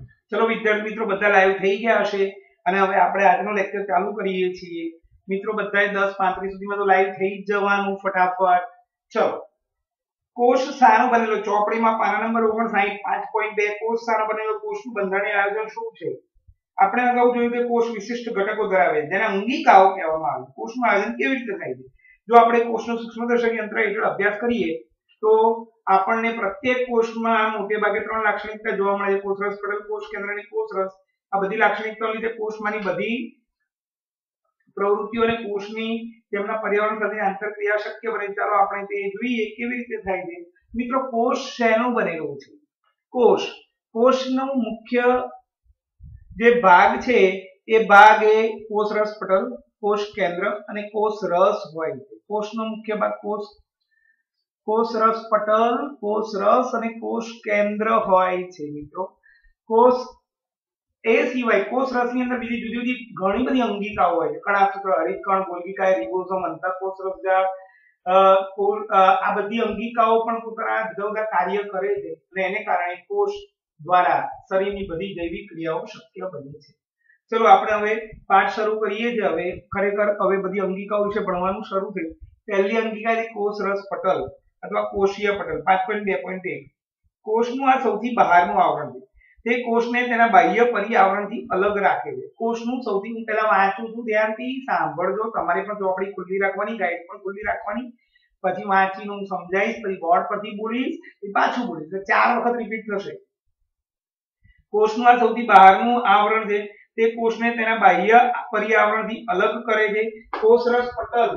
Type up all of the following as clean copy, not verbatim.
चलो विद्यार्थी मित्रों बधा लाइव थई गया हशे અને હવે આપણે આજનો લેક્ચર ચાલુ કરીએ છીએ મિત્રો બધાએ 10:35 સુધીમાં તો લાઈવ થઈ જ જવાનું ફટાફટ ચલો કોષ સાનો બનેલો ચોપડીમાં પાના નંબર 59 5.2 કોષ સાનો બનેલો કોષનું બંધારણીય આયોજન શું છે આપણે અગાઉ જોયું કે કોષ વિશિષ્ટ ઘટકો ધરાવે જેને અંગિકાઓ કહેવામાં આવે કોષનું આયોજન કેવી રીતે થાય છે જો આપણે કોષનો સૂક્ષ્મદર્શક યંત્ર હેઠળ અભ્યાસ કરીએ તો આપણને પ્રત્યેક કોષમાં મોટે ભાગે ત્રણ લાક્ષણિકતા જોવા મળે છે કોષરસ પટલ કોષ કેન્દ્રની કોષરસ આ બધી લાક્ષણિકતાઓ લીધે કોષમાંની બધી પ્રવૃત્તિઓ અને કોષની તેમના પર્યાવરણ સાથે આંતરક્રિયા શક્ય બને ચાલો આપણે તે જોઈએ કેવી રીતે થાય છે મિત્રો કોષ શેનો બનેલો છે કોષનો મુખ્ય જે ભાગ છે એ ભાગ એ કોષરસ પટલ કોષ કેન્દ્ર અને કોષરસ હોય છે કોષનો મુખ્ય ભાગ કોષરસ પટલ કોષરસ અને કોષ કેન્દ્ર હોય છે મિત્રો કોષ એ સિવાય કોષરસની અંદર બીજી જુદી જુદી ઘણી બધી અંગિકાઓ હોય છે કણાક્ષ હરિતકણ ગોલ્ગિકા રિબોસોમ અંતઃકોષરસજાળ આ બધી અંગિકાઓ પણ પોતાના જુદા જુદા કાર્ય કરે છે અને એને કારણે કોષ દ્વારા શરીરની બધી જૈવિક ક્રિયાઓ શક્ય બને છે ચલો આપણે હવે પાઠ શરૂ કરીએ છીએ હવે ખરેખર હવે બધી અંગિકાઓ વિશે ભણવાનું શરૂ થયું પહેલી અંગિકા છે કોષરસ પટલ અથવા કોષીય પટલ 5.2.1 કોષનું આ સૌથી બહારનું આવરણ છે તે કોષને તેના બાહ્ય પર્યાવરણથી અલગ રાખે છે કોષનું સૌથી હું પહેલા વાંચું છું ધ્યાનથી સાંભળજો તમારે પણ ચોપડી ખુલ્લી રાખવાની ગાઈડ પણ ખુલ્લી રાખવાની પછી વાંચીને હું સમજાવીશ પછી બોર્ડ પરથી બોલીશ પછી પાછું બોલીશ તો 4 વખત રિપીટ થશે કોષનું આ સૌથી બહારનું આવરણ છે તે કોષને તેના બાહ્ય પર્યાવરણથી અલગ કરે છે કોષરસ પટલ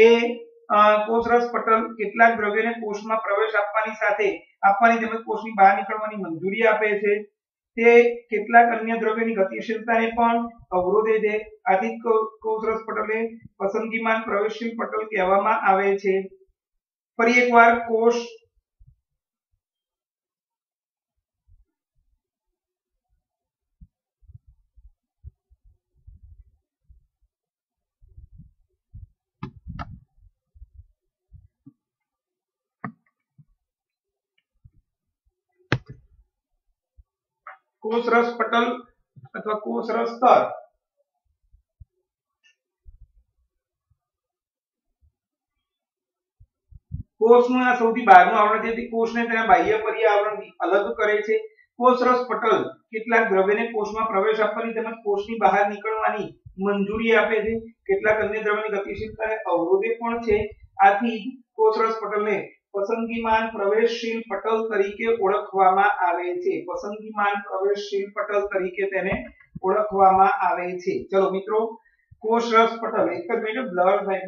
કેટલાક દ્રવ્યોને કોષમાં પ્રવેશ આપવાની સાથે આપવાની તેમજ કોષની બહાર નીકળવાની મંજૂરી આપે છે તે કેટલાક અન્ય દ્રવ્યોની ગતિશીલતાને પણ અવરોધે છે આથી કોષરસ પટલને પસંદગીમાન પ્રવેશશીલ પટલ કહેવામાં આવે છે ફરી એકવાર કોષરસ પટલ અથવા કોષરસ સ્તર કોષનું આ સૌથી બહારનું આવરણ છે તે કોષને તેના બાહ્ય પર્યાવરણથી અલગ કરે છે કોષરસ પટલ કેટલાક દ્રવ્યને કોષમાં પ્રવેશ આપવાની તેમજ કોષની બહાર નીકળવાની મંજૂરી આપે છે કેટલાક અન્ય દ્રવ્યોની ગતિશીલતાને અવરોધે પણ છે આથી કોષરસ પટલને પસંદગીમાન પ્રવેશશીલ પટલ તરીકે ઓળખવામાં આવે છે પસંદગીમાન પ્રવેશશીલ પટલ તરીકે તેને ઓળખવામાં આવે છે ચલો મિત્રો કોષરસ પટલ એક જ મિનિટ બ્લર થાય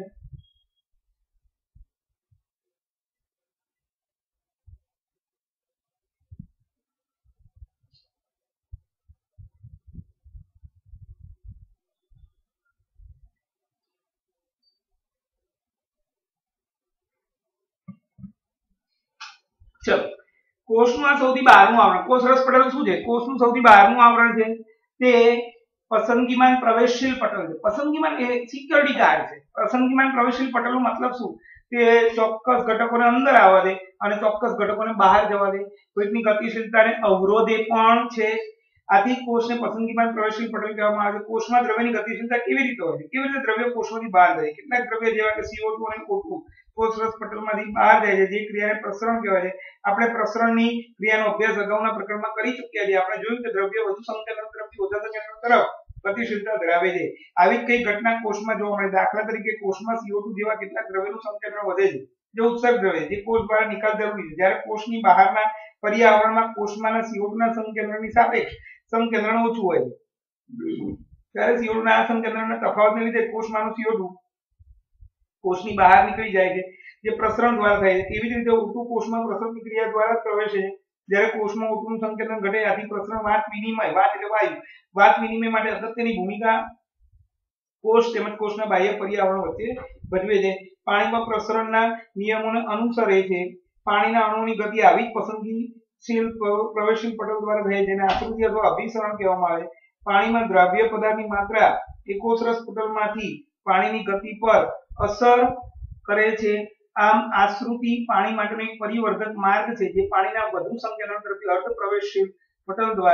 ચલો કોષનું આ સૌથી બહારનું આવરણ કોષરસ પટલ શું છે કોષનું સૌથી બહારનું આવરણ છે તે પસંદગીમાન પ્રવેશશીલ પટલ છે પસંદગીમાન એ સિક્યોરિટી ગાર્ડ છે પસંદગીમાન પ્રવેશશીલ પટલનો મતલબ શું તે ચોક્કસ ઘટકોને અંદર આવવા દે અને ચોક્કસ ઘટકોને બહાર જવા દે કોઈકની ગતિશીલતાને અવરોધે પણ છે આથી કોષને પસંદગીમાન પ્રવેશશીલ પટલ કહેવામાં આવે છે કોષમાં દ્રવ્યની ગતિશીલતા કેવી રીતે હોય છે કેવી રીતે દ્રવ્ય કોષમાંથી બહાર જાય કેટલાક દ્રવ્ય જેવા કે CO2 અને O2 કોષરસ પટલમાંથી બહાર જાય છે જે ક્રિયાને પ્રસરણ કહેવાય છે આપણે પ્રસરણની ક્રિયાનો અભ્યાસ અગાઉના પ્રકરણમાં કરી ચૂક્યા છે આપણે જોયું કે દ્રવ્ય વધુ સંકેન્દ્રણ તરફથી ઓછા સંકેન્દ્રણ તરફ ગતિશીલતા ધરાવે છે આવી જ કઈ ઘટના કોષમાં જોવા મળે દાખલા તરીકે કોષમાં CO2 જેવા કેટલાક દ્રવ્યનું સંકેન્દ્રણ વધે છે જે ઉત્સર્ગ દ્રવ્ય જે કોષ બહાર નિકાલ જરૂરી છે જ્યારે કોષની બહારના પર્યાવરણમાં કોષમાંના CO2 ના સંકેન્દ્રણની સાપેક્ષ સંકેન્દ્રણ ઓછું હોય છે ત્યારે CO2 ના સંકેન્દ્રણના તફાવતને લીધે કોષમાંનું CO2 કોષની બહાર નીકળી જાય છે જે પ્રસરણ દ્વારા થાય છે તેવી જ રીતે O2 કોષમાં પ્રસરણની ક્રિયા દ્વારા પ્રવેશે છે જ્યારે કોષમાં O2 નું સંકેન્દ્રણ ઘટે આથી પ્રસરણ વાત એટલે વાયુ વાત વિનિમય માટે અગત્યની ભૂમિકા કોષ તેમજ કોષના બાહ્ય પર્યાવરણ વચ્ચે ભજવે છે પાણીમાં પ્રસરણના નિયમોને અનુસરે છે પાણીના અણુઓની ગતિ આવી જ પસંદગીશીલ પ્રવેશશીલ પટલ દ્વારા થાય છે જેને આકૃતિ અથવા અભિસરણ કહેવામાં આવે છે પાણીમાં દ્રાવ્ય પદાર્થની માત્રા એ કોષરસ પટલમાંથી પાણીની ગતિ પર અસર કરે છે આમ આશ્રુતિ પાણી માટેનો એક પરિવર્ધક માર્ગ છે જે પાણીના વધુ સંકેન્દ્રણ તરફથી અર્ધ પ્રવેશશીલ પટલ દ્વારા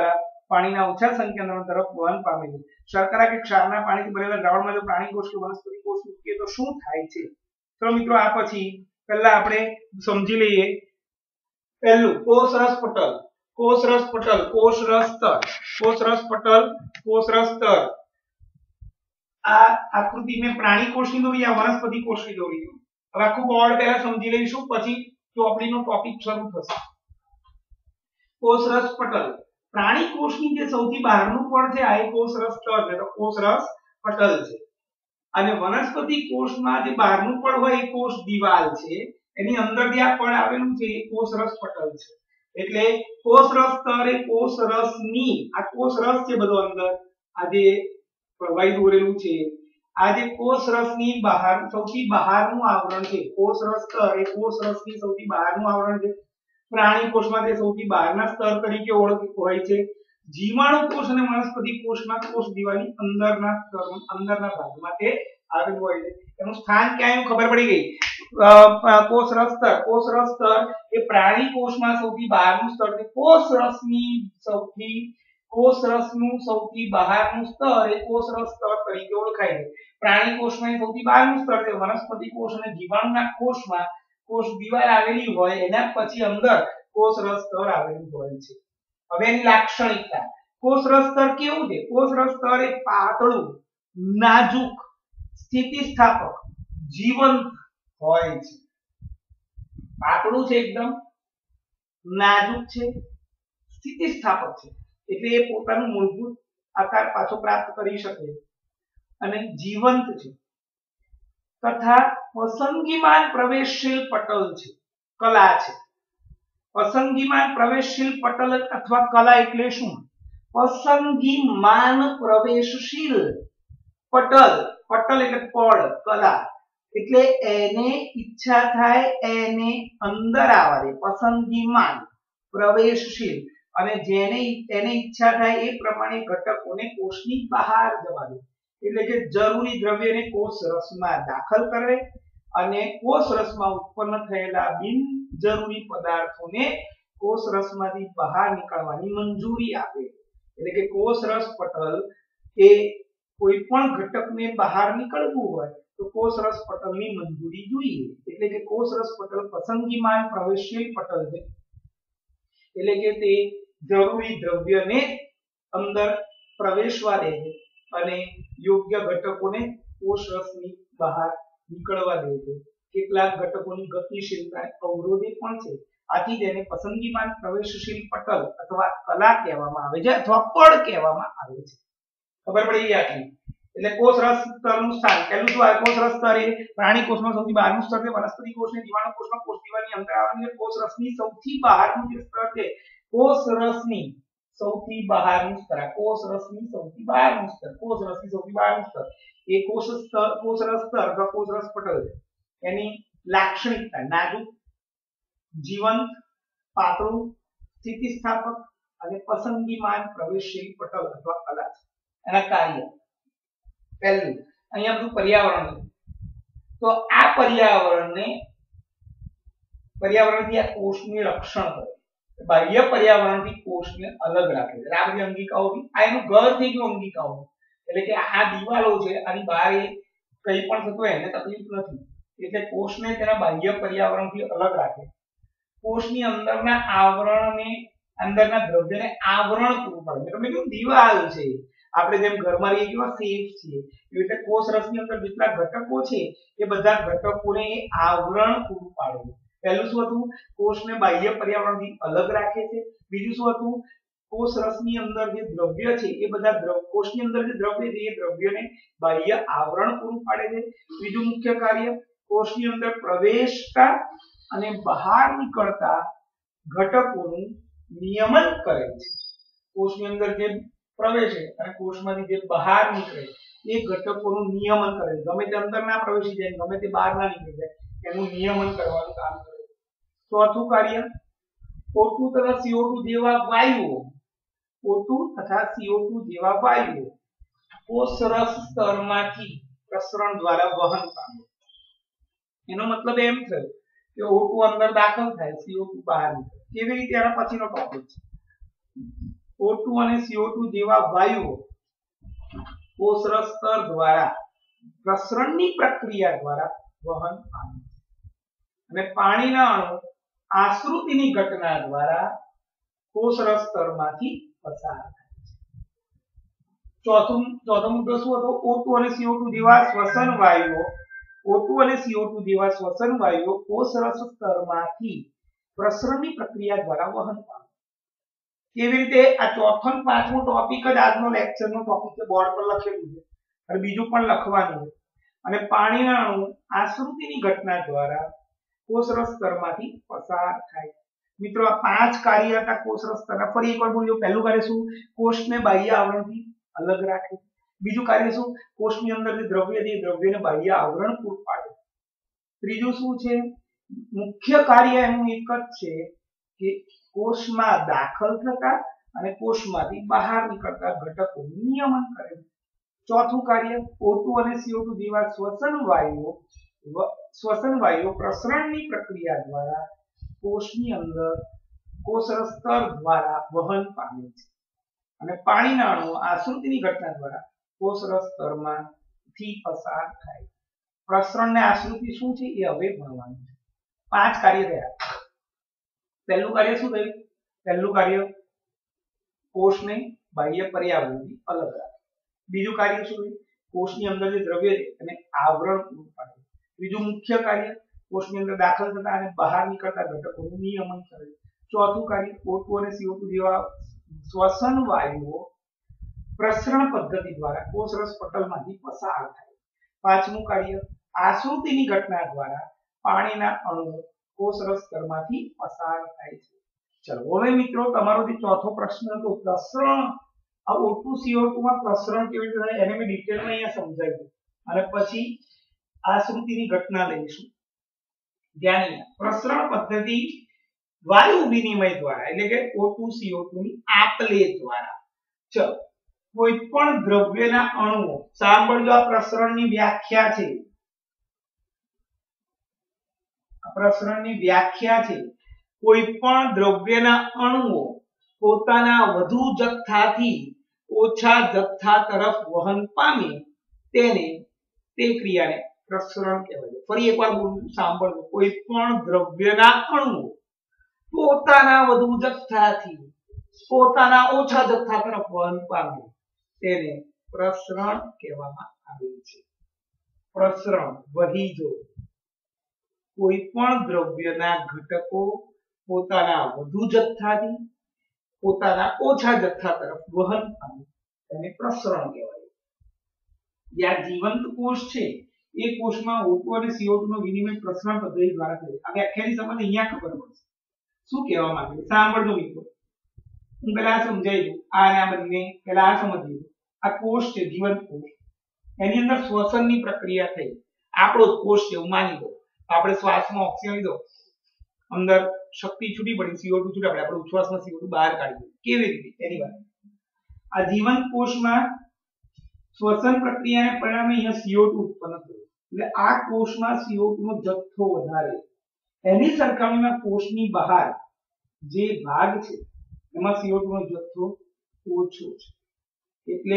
પાણીના ઓછા સંખ્યાના તરફ વહન પામે છે. શર્કરા કે ક્ષારના પાણીથી ભરેલા દ્રાવણમાં જો પ્રાણી કોષ કે વનસ્પતિ કોષ મૂકીએ તો શું થાય છે? તો મિત્રો આ પછી પહેલા આપણે સમજી લઈએ. પહેલું કોષરસ પટલ, કોષરસ પટલ, કોષરસ સ્તર, કોષરસ પટલ, કોષરસ સ્તર. આ આકૃતિ મેં પ્રાણી કોષની દોરી, આ વનસ્પતિ કોષની દોરી. હવે આખું બોર્ડ પહેલા સમજી લઈશું, પછી ચોપડીનો ટોપિક શરૂ થશે. કોષરસ પટલ, પ્રાણી કોષની જે સૌથી બહારનું પડ છે આ એ કોષરસ સ્તર છે, તો કોષરસ પટલ છે. અને વનસ્પતિ કોષમાં જે બહારનું પડ હોય એ કોષ દિવાલ છે, એની અંદર જે આ પડ આવેલું છે એ કોષરસ પટલ છે. એટલે કોષરસ સ્તર એ કોષરસની, આ કોષરસ છે બધો અંદર, આ જે પ્રવાહી દોરેલું છે, આ જે કોષરસની બહાર સૌથી બહારનું આવરણ છે. કોષરસ સ્તર એ કોષરસની સૌથી બહારનું આવરણ છે. પ્રાણી કોષમાં તે સૌથી બહારના સ્તર તરીકે ઓળખાય હોય છે. જીવાણુ કોષ અને વનસ્પતિ કોષમાં કોષ દિવાલની અંદરના સ્તર, અંદરના ભાગમાં તે આવેલું હોય છે. એનું સ્થાન ક્યાં ખબર પડી ગઈ. કોષરસ સ્તર, કોષરસ સ્તર એ પ્રાણી કોષમાં સૌથી બહારનું સ્તર છે. કોષરસનું સૌથી બહારનું સ્તર એ કોષરસ સ્તર તરીકે ઓળખાય છે. પ્રાણી કોષમાં સૌથી બહારનું સ્તર છે. વનસ્પતિ કોષ અને જીવાણુના કોષમાં કોષ દિવાલ આવેલી હોય એના પછી અંદર કોષરસ સ્તર આવેલું હોય છે. હવે એની લાક્ષણિકતા, કોષરસ સ્તર કેવું છે? કોષરસ સ્તર એ પાતળું, નાજુક, સ્થિતિસ્થાપક, જીવંત હોય છે. પાતળું છે, એકદમ નાજુક છે, સ્થિતિસ્થાપક છે, એટલે એ પોતાનું મૂળભૂત આકાર પાછો પ્રાપ્ત કરી શકે અને જીવંત છે. તથા પસંદગીમાન પ્રવેશશીલ પટલ છે, કલા છે. પસંદગીમાન પ્રવેશશીલ પટલ અથવા કલા એટલે શું? પસંદગીમાન પ્રવેશશીલ પટલ, પટલ એટલે પડ, કલા એટલે એને ઈચ્છા થાય એને અંદર આવવા દે. પસંદગીમાન પ્રવેશશીલ, અને જેને એને ઈચ્છા થાય એ પ્રમાણે ઘટકોને કોષની બહાર જવા દે. એટલે કે જરૂરી દ્રવ્યને કોષરસમાં દાખલ કરે અને કોષરસમાં ઉત્પન્ન થયેલા બિનજરૂરી પદાર્થોને કોષરસમાંથી બહાર નીકળવાની મંજૂરી આપે. એટલે કે કોષરસ પટલ એ કોઈ પણ ઘટકને બહાર નીકળવું હોય તો કોષરસ પટલની મંજૂરી જોઈએ. એટલે કે કોષરસ પટલ પસંદગીમાન પ્રવેશશીલ પટલ છે. એટલે કે તે જરૂરી દ્રવ્યને અંદર પ્રવેશવા દે છે અને યોગ્ય ઘટકોને કોષરસની બહાર નીકળવા દે છે. કેટલાક ઘટકોની ગતિશીલતા અવરોધે પણ છે. આથી તેને પસંદગીમાન પ્રવેશશીલ પટલ અથવા કલા કહેવામાં આવે છે અથવા પડ કહેવામાં આવે છે. ખબર પડી ગઈ આટલી. એટલે કોષરસ સ્તરનું સ્થાન, પહેલું શું આવે? કોષરસ સ્તર એ પ્રાણી કોષમાં સૌથી બહારનું સ્તર છે. વનસ્પતિ કોષ અને જીવાણુ કોષમાં કોષ દિવાલની અંદર આવેલી કોષરસની સૌથી બહારનું જે સ્તર છે, કોષરસની સૌથી બહારનું સ્તર, કોષરસની સૌથી બહારનું સ્તર, કોષરસની સૌથી બહારનું સ્તર એ કોષરસ સ્તર અથવા કોષરસ પટલ છે. એની લાક્ષણિકતા નાજુક, જીવંત, પાતળું, સ્થિતિસ્થાપક અને પસંદગીમાન પ્રવેશશીલ પટલ અથવા કલા છે. એના કાર્ય, પહેલું અહીંયા બધું પર્યાવરણ છે, તો આ પર્યાવરણથી આ કોષનું રક્ષણ કરે. બાહ્ય પર્યાવરણથી કોષને અલગ રાખે છે. આ બધી અંગિકાઓથી આ એનું ઘર થઈ ગયું. અંગિકાઓ એટલે કે આ દિવાલો છે, આની બહાર એ કંઈ પણ થતું હોય એને તકલીફ નથી. એટલે કોષને તેના બાહ્ય પર્યાવરણથી અલગ રાખે. કોષની અંદરના આવરણને, અંદરના દ્રવ્યને આવરણ પૂરું પાડે. તમે કીધું દિવાલ છે, આપણે જેમ ઘરમાં રહીએ કેવા સેફ છીએ એવી રીતે કોષરસની અંદર જેટલા ઘટકો છે એ બધા ઘટકોને આવરણ પૂરું પાડે. પહેલું શું હતું? કોષને બાહ્ય પર્યાવરણથી અલગ રાખે છે. બીજું શું હતું? કોષરસની અંદર જે દ્રવ્ય છે એ બધા કોષની અંદર જે દ્રવ્ય છે એ દ્રવ્યને બાહ્ય આવરણ પૂરું પાડે છે. બીજું મુખ્ય કાર્ય, કોષની અંદર પ્રવેશતા અને બહાર નીકળતા ઘટકોનું નિયમન કરે છે. કોષની અંદર જે પ્રવેશે અને કોષમાંથી જે બહાર નીકળે એ ઘટકોનું નિયમન કરે છે. ગમે તે અંદર ના પ્રવેશી જાય, ગમે તે બહાર ના નીકળી જાય, એનું નિયમન કરવાનું કામ કરે છે. ચોથું કાર્ય, O2 તથા CO2 જેવા વાયુઓ, O2 તથા CO2 જેવા વાયુઓ કોષરસ સ્તરમાંથી પ્રસરણ દ્વારા વહન પામે. એનો મતલબ એમ થયો કે O2 અંદર દાખલ થાય, CO2 બહાર નીકળે. કેવી રીતે? એના પછીનો ટોપિક છે. O2 અને CO2 જેવા વાયુઓ કોષરસ સ્તર દ્વારા પ્રસરણની પ્રક્રિયા દ્વારા વહન પામે છે અને પાણીના અણુ આશ્રુતિની ઘટના દ્વારા કોષરસ સ્તરમાંથી પસાર થાય છે. ચોથો મુદ્દો શું હતો? O2 અને CO2 જેવા શ્વસન વાયુઓ O2 અને CO2 જેવા શ્વસન વાયુઓ કોષરસ સ્તરમાંથી પ્રસરણની પ્રક્રિયા દ્વારા વહન પામે. કેવી રીતે? આ ચોથો અને પાંચમો ટોપિક જ આજનો લેક્ચરનો ટોપિક છે, બોર્ડ પર લખેલું છે અને બીજું પણ લખવાનું છે. અને પાણીના અણુ આશ્રુતિની ઘટના દ્વારા કોષરસ સ્તરમાંથી પસાર થાય. મિત્રો આ 5 કાર્ય હતા કોષરસ સ્તરના. ફરી એકવાર બોલજો. પહેલું કાર્ય શું? કોષને બાહ્ય આવરણથી અલગ રાખે. બીજું કાર્ય શું? કોષની અંદર જે દ્રવ્ય છે એ દ્રવ્યને બાહ્ય આવરણ પૂરું પાડે. ત્રીજું શું છે? મુખ્ય કાર્ય એનું એક જ છે કે કોષમાં દાખલ થતા અને કોષમાંથી બહાર નીકળતા ઘટકોનું નિયમન કરે. ચોથું કાર્ય O2 અને CO2 જેવા શ્વસન વાયુઓ પ્રસરણની પ્રક્રિયા દ્વારા કોષની અંદર કોષરસ સ્તર દ્વારા વહન પામે છે અને પાણીના અણુઓ આશ્રુતિની ઘટના દ્વારા કોષરસ સ્તરમાંથી પસાર થાય. પ્રસરણ ને આશ્રુતિ શું છે એ હવે ભણવાનું છે. 5 કાર્ય થયા. પહેલું કાર્ય શું થયું? પહેલું કાર્ય કોષને બાહ્ય પર્યાવરણથી અલગ રાખે. બીજું કાર્ય શું? કોષની અંદર જે દ્રવ્ય છે એને આવરણ પૂરું પાડે. ત્રીજું મુખ્ય કાર્ય કોષની અંદર દાખલ થતા અને બહાર નીકળતા ઘટકોનું નિયમન કરે. ચોથું કાર્ય O2 અને CO2 જેવા શ્વસન વાયુઓ પ્રસરણ પદ્ધતિ દ્વારા કોષરસ પટલમાંથી પસાર થાય. પાંચમું કાર્ય આશ્રુતિની ઘટના દ્વારા પાણીના અણુઓ કોષરસ સ્તરમાંથી પસાર થાય છે. ચલો હવે મિત્રો તમારો જે ચોથો પ્રશ્ન હતો પ્રસરણ, આ O2 CO2 માં પ્રસરણ કેવી રીતે થાય એને મેં ડિટેલમાં અહીંયા સમજાવ્યું અને પછી આશ્રુતિની ઘટના લઈશું. ધ્યાન પ્રસરણ પદ્ધતિ વાયુ વિનિમય દ્વારા એટલે કે O2 CO2 ની આપ-લે દ્વારા. ચલો કોઈ પણ દ્રવ્યના અણુઓ, સાંભળજો આ પ્રસરણની વ્યાખ્યા છે. આ પ્રસરણની વ્યાખ્યા છે. કોઈ પણ દ્રવ્યના અણુઓ પોતાના વધુ જથ્થાથી ઓછા જથ્થા તરફ વહન પામે તેને તે ક્રિયાને પ્રસરણ કહેવાય છે. ફરી એકવાર બોલું, સાંભળજો. કોઈ પણ દ્રવ્યના અણુઓ પોતાના વધુ જથ્થાથી પોતાના ઓછા જથ્થા તરફ વહન પામે તેને પ્રસરણ કહેવામાં આવે છે. પ્રસરણ વહી જો કોઈ પણ દ્રવ્યના ઘટકો પોતાના વધુ જથ્થાથી પોતાના ઓછા જથ્થા તરફ વહન પામે તેને પ્રસરણ કહેવાય. જ્યાં જીવંત કોષ છે એ કોષમાં O2 અને CO2 નો વિનિમય પ્રસરણ પદ્ધતિ દ્વારા થાય. આ વ્યાખ્યાની સમજ અહીંયા ખબર પડશે. શું કહેવા માંગે છે સાંભળજો મિત્રો. હું પહેલા સમજાવી દઉં. આ બંને પહેલા આ સમજી લો. આ કોષ છે, જીવંત કોષ. એની અંદર શ્વસનની પ્રક્રિયા થઈ. આપણો જ કોષ છે એવું માની લો. આપણે શ્વાસમાં ઓક્સિજન લીધો, અંદર શક્તિ છૂટી પડી, CO2 છૂટા પડે, આપણે ઉચ્છ્વાસમાં CO2 બહાર કાઢી. કેવી રીતે? એની વાત. આ જીવંત કોષમાં શ્વસન પ્રક્રિયાને પરિણામે અહીંયા CO2 ઉત્પન્ન થયો. એટલે આ કોષમાં CO2 નો જથ્થો વધારે. એની સરખામણીમાં કોષની બહાર જે ભાગ છે એમાં CO2 નો જથ્થો ઓછો છે. એટલે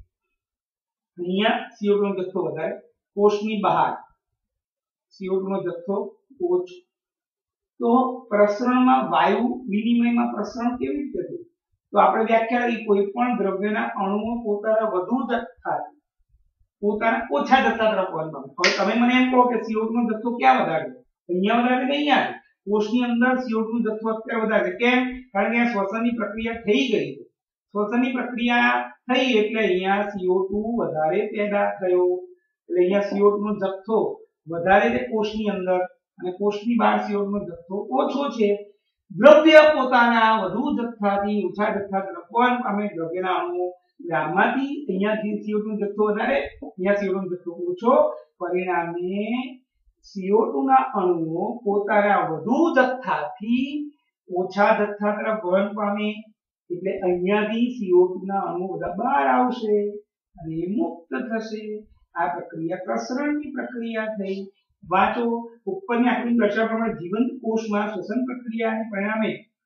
અહીંયા CO2 નો જથ્થો વધારે, કોષની બહાર CO2 નો જથ્થો ઓછો. તો પ્રસરણમાં વાયુ વિનિમયમાં પ્રસરણ કેવી રીતે થયું? તો આપણે વ્યાખ્યા કરી કોઈ પણ દ્રવ્યના અણુઓ પોતાના વધુ જથ્થાથી પોતાના ઓછા જથ્થા તરફ વહન પામે. હવે તમે મને એમ કહો કે CO2 નો જથ્થો ક્યાં વધારે? અહીંયા વધારે કે અહીંયા? કોષની અંદર CO2 નો જથ્થો અત્યારે વધારે. કેમ? કારણ કે અહીંયા શ્વસનની પ્રક્રિયા થઈ ગઈ છે. શ્વસનની પ્રક્રિયા થઈ એટલે અહીંયા CO2 વધારે પેદા થયો. એટલે અહીંયા CO2 નો જથ્થો વધારે છે કોષની અંદર અને કોષની બહાર CO2 નો જથ્થો ઓછો છે. દ્રવ્ય પોતાના વધુ જથ્થાથી ઓછા જથ્થા તરફ વહન પામે. દ્રવ્યના અણુઓ આમાંથી અહીંયા CO2 નો જથ્થો વધારે, અહીંયા CO2 નો જથ્થો ઓછો. પરિણામે CO2 ના અણુઓ પોતાના વધુ જથ્થાથી ઓછા જથ્થા તરફ વહન પામે. એટલે અહીંયાથી CO2 ના અણુઓ બધા બહાર આવશે અને મુક્ત થશે. આ પ્રક્રિયા પ્રસરણની પ્રક્રિયા થઈ. વાંચો ઉપરની આકૃતિ દર્શાવવા પ્રમાણે જીવંત કોષમાં શ્વસન પ્રક્રિયાને પરિણામે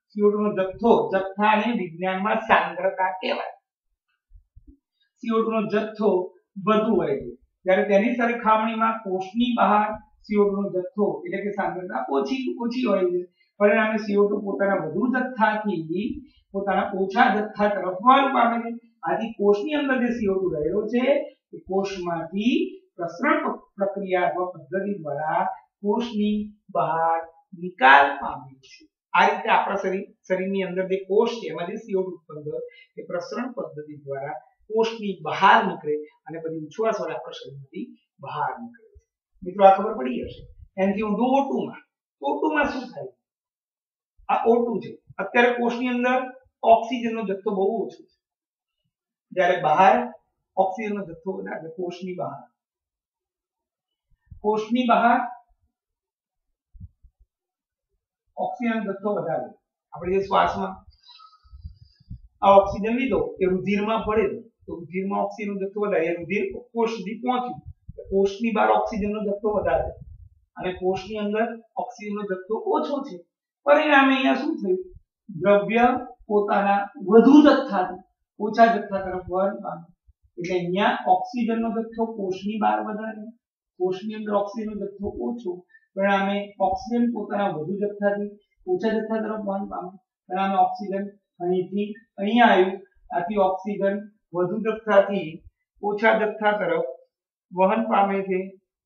CO2 નો જથ્થો, જથ્થાને વિજ્ઞાનમાં સાંદ્રતા કહેવાય. CO2 નો જથ્થો વધુ હોય છે, જ્યારે તેની સરખામણીમાં કોષની બહાર CO2 નો જથ્થો એટલે કે સાંદ્રતા ઓછી હોય છે. પરિણામે CO2 પોતાના વધુ જથ્થાથી પોતાના ઓછા જથ્થા તરફ વળન પામે છે. આથી કોષની અંદર જે CO2 રહેલો છે એ કોષમાંથી પ્રસરણ પ્રક્રિયા અથવા પદ્ધતિ દ્વારા કોષની બહાર નિકાલ પામે છે. આ રીતે આપણા શરીરની અંદર જે કોષ છે એમાં જે CO2 ઉત્પન્ન થાય એ પ્રસરણ પદ્ધતિ દ્વારા કોષની બહાર નીકળે અને પછી ઉચ્છવાસ વડે આપણા શરીરમાંથી બહાર નીકળે છે. મિત્રો આ ખબર પડી હશે. એનાથી હું O2 માં શું થાય? આ O2 છે. અત્યારે કોષની અંદર ઓક્સિજનનો જથ્થો બહુ ઓછો છે, જ્યારે બહાર ઓક્સિજનનો જથ્થો વધારે. કોષની બહાર ઓક્સિજન જથ્થો વધારે. આપણે જે શ્વાસમાં આ ઓક્સિજન લીધો એ રુધિરમાં ભળેલો, તો રુધિરમાં ઓક્સિજનનો જથ્થો વધારે, રુધિર કોષ સુધી પહોંચ્યું, કોષની બહાર ઓક્સિજનનો જથ્થો વધારે અને કોષની અંદર ઓક્સિજનનો જથ્થો ઓછો છે. પરિણામે અહીંયા શું થયું? દ્રવ્ય પોતાના વધુ જથ્થાથી ઓછા જથ્થા તરફ વળન પામે. એટલે અહીંયા ઓક્સિજનનો જથ્થો કોષની બહાર વધારે, કોષની અંદર ઓક્સિજનનો જથ્થો ઓછો. પરિણામે ઓક્સિજન પોતાના વધુ જથ્થાથી ઓછા જથ્થા તરફ વહન પામે. પરિણામે ઓક્સિજન અહીંથી અહીંયા આવ્યું, આથી ઓક્સિજન વધુ જથ્થાથી ઓછા જથ્થા તરફ વહન પામે છે.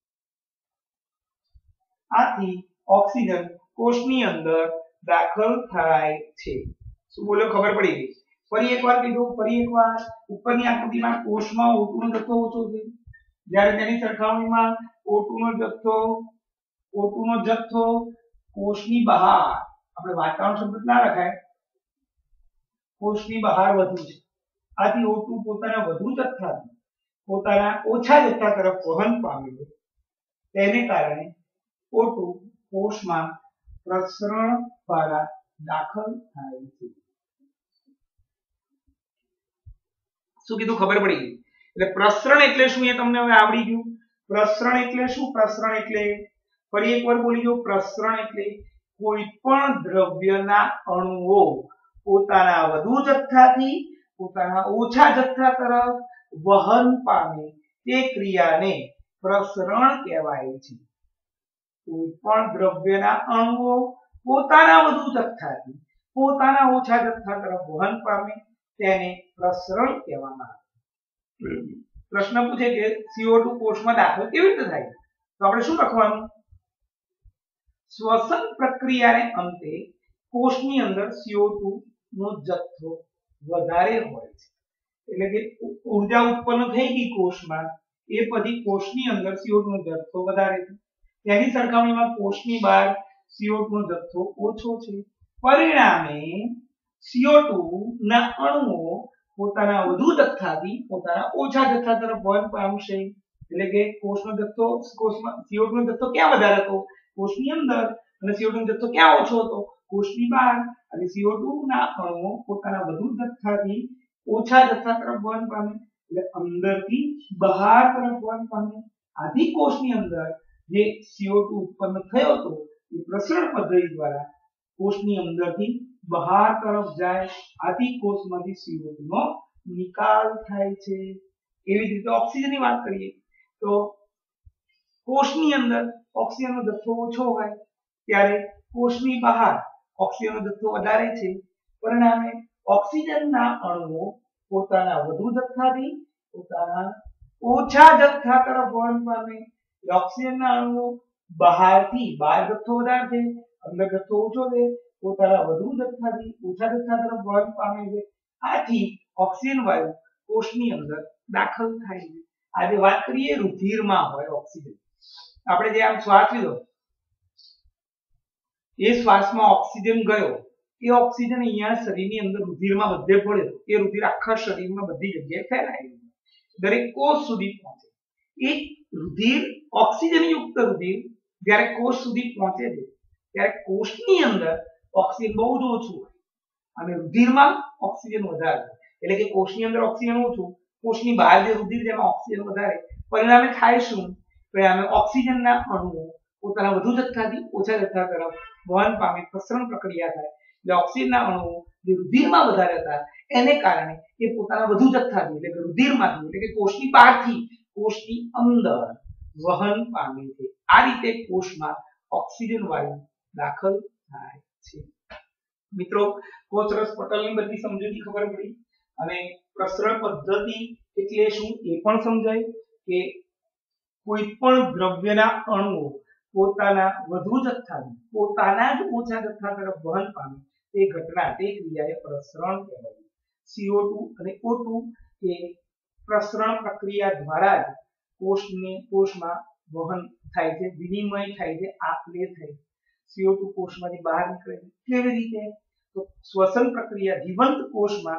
આથી ઓક્સિજન કોષની અંદર દાખલ થાય છે. શું બોલ્યો? ખબર પડી ગઈ? ફરી એકવાર કીધું, ઉપરની આકૃતિમાં કોષમાં O2 નો જથ્થો ઓછો છે, જ્યારે તેની સરખામણીમાં O2 નો જથ્થો કોષની બહાર, આપણે વાતાવરણ શબ્દ ના લખાય, કોષની બહાર વધુ છે. આથી O2 પોતાના વધુ જથ્થાથી પોતાના ઓછા જથ્થા તરફ વહન પામે છે. તેને કારણે O2 કોષમાં પ્રસરણ દ્વારા દાખલ થાય છે. શું કીધું? ખબર પડી ગઈ? એટલે પ્રસરણ એટલે શું એ તમને હવે આવડી ગયું. પ્રસરણ એટલે શું? પ્રસરણ એટલે ફરી એકવાર બોલી દો. પ્રસરણ એટલે કોઈ પણ દ્રવ્યના અણુઓ પોતાના વધુ જથ્થાથી પોતાના ઓછા જથ્થા તરફ વહન પામે તે ક્રિયાને પ્રસરણ કહેવાય છે. કોઈ પણ દ્રવ્યના અણુઓ પોતાના વધુ જથ્થાથી પોતાના ઓછા જથ્થા તરફ વહન પામે તેને પ્રસરણ કહેવામાં આવે. પ્રશ્ન પૂછે કે CO2 કોષમાં દાખલ કેવી રીતે થાય? તો આપણે શું લખવાનું? શ્વસન પ્રક્રિયાને અંતે કોષની અંદર CO2 નો જથ્થો વધારે હોય છે. એટલે કે ઊર્જા ઉત્પન્ન થઈ ગઈ કોષમાં, એ પછી કોષની અંદર CO2 નો જથ્થો વધારે છે. તેની સરખામણીમાં કોષની બહાર CO2 નો જથ્થો ઓછો છે. પરિણામે CO2 ના અણુઓ પોતાના વધુ જથ્થાથી પોતાના ઓછા જથ્થા તરફ વહન પામશે. એટલે કે કોષનો જથ્થો CO2 નો જથ્થો ક્યાં વધારે હતો? કોષની અંદર. અને CO2 નો જથ્થો ક્યાં ઓછો હતો? કોષની બહાર. અને CO2 ના અણુઓ પોતાના વધુ જથ્થાથી ઓછા જથ્થા તરફ વહન પામે, એટલે અંદરથી બહાર તરફ વહન પામે. આથી કોષની અંદર જે CO2 ઉત્પન્ન થયો હતો એ પ્રસરણ પદ્ધતિ દ્વારા કોષની અંદરથી બહાર તરફ જાય. આથી કોષમાંથી CO2 નો નિકાલ થાય છે. એવી રીતે ઓક્સિજનની વાત કરીએ તો કોષની અંદર ઓક્સિજનનો જથ્થો ઓછો હોય ત્યારે કોષની બહાર ઓક્સિજનનો જથ્થો વધારે છે. પરિણામે ઓક્સિજનના અણુઓ પોતાના વધુ જથ્થાથી પોતાના ઓછા જથ્થા તરફ વહન પામે. ઓક્સિજનના અણુઓ બહારથી બહાર જથ્થો વધારે છે, અંદર જથ્થો ઓછો છે, પોતાના વધુ જથ્થાથી ઓછા જથ્થા તરફ વહન પામે છે. આથી ઓક્સિજન વાયુ કોષની અંદર દાખલ થાય છે. આજે વાત કરીએ રુધિરમાં હોય ઓક્સિજન. આપણે જે આમ શ્વાસ લીધો, એ શ્વાસમાં ઓક્સિજન ગયો, એ ઓક્સિજન અહીંયા શરીરની અંદર રુધિરમાં બધે પડ્યો, એ રુધિર આખા શરીરમાં બધી જગ્યાએ ફેલાય, દરેક કોષ સુધી પહોંચે. એ રુધિર ઓક્સિજન યુક્ત રુધિર જ્યારે કોષ સુધી પહોંચે છે ત્યારે કોષની અંદર ઓક્સિજન બહુ જ ઓછું હોય અને રુધિરમાં ઓક્સિજન વધારે. એટલે કે કોષની અંદર ઓક્સિજન ઓછું, કોષની બહાર જે રુધિર જેમાં ઓક્સિજન વધારે. પરિણામે થાય શું? પરિણામે ઓક્સિજનના અણુઓ પોતાના વધુ જથ્થાથી ઓછા જથ્થા તરફ વહન પામે, પ્રસરણ પ્રક્રિયા થાય. એટલે ઓક્સિજનના અણુઓ જે રુધિરમાં વધારે હતા એને કારણે એ પોતાના વધુ જથ્થાથી એટલે કે રુધિરમાંથી એટલે કે કોષની બહારથી કોષની અંદર વહન પામે છે. આ રીતે કોષમાં ઓક્સિજન વાયુ દાખલ થાય છે. મિત્રો કોષરસ પટલની બધી સમજૂતી ખબર પડી અને પ્રસરણ પદ્ધતિ એટલે શું એ પણ સમજાય કે કોઈ પણ દ્રવ્યના અણુઓ પોતાના વધુ જથ્થાથી પોતાના જ ઓછા જથ્થા તરફ વહન પામે તે ઘટના તે ક્રિયાને પ્રસરણ કહેવાય. CO2 અને O2 એ પ્રસરણ પ્રક્રિયા દ્વારા જ કોષમાં વહન થાય છે, વિનિમય થાય છે, આપ-લે થાય. CO2 કોષમાંથી બહાર નીકળે છે. કેવી રીતે? તો શ્વસન પ્રક્રિયા જીવંત કોષમાં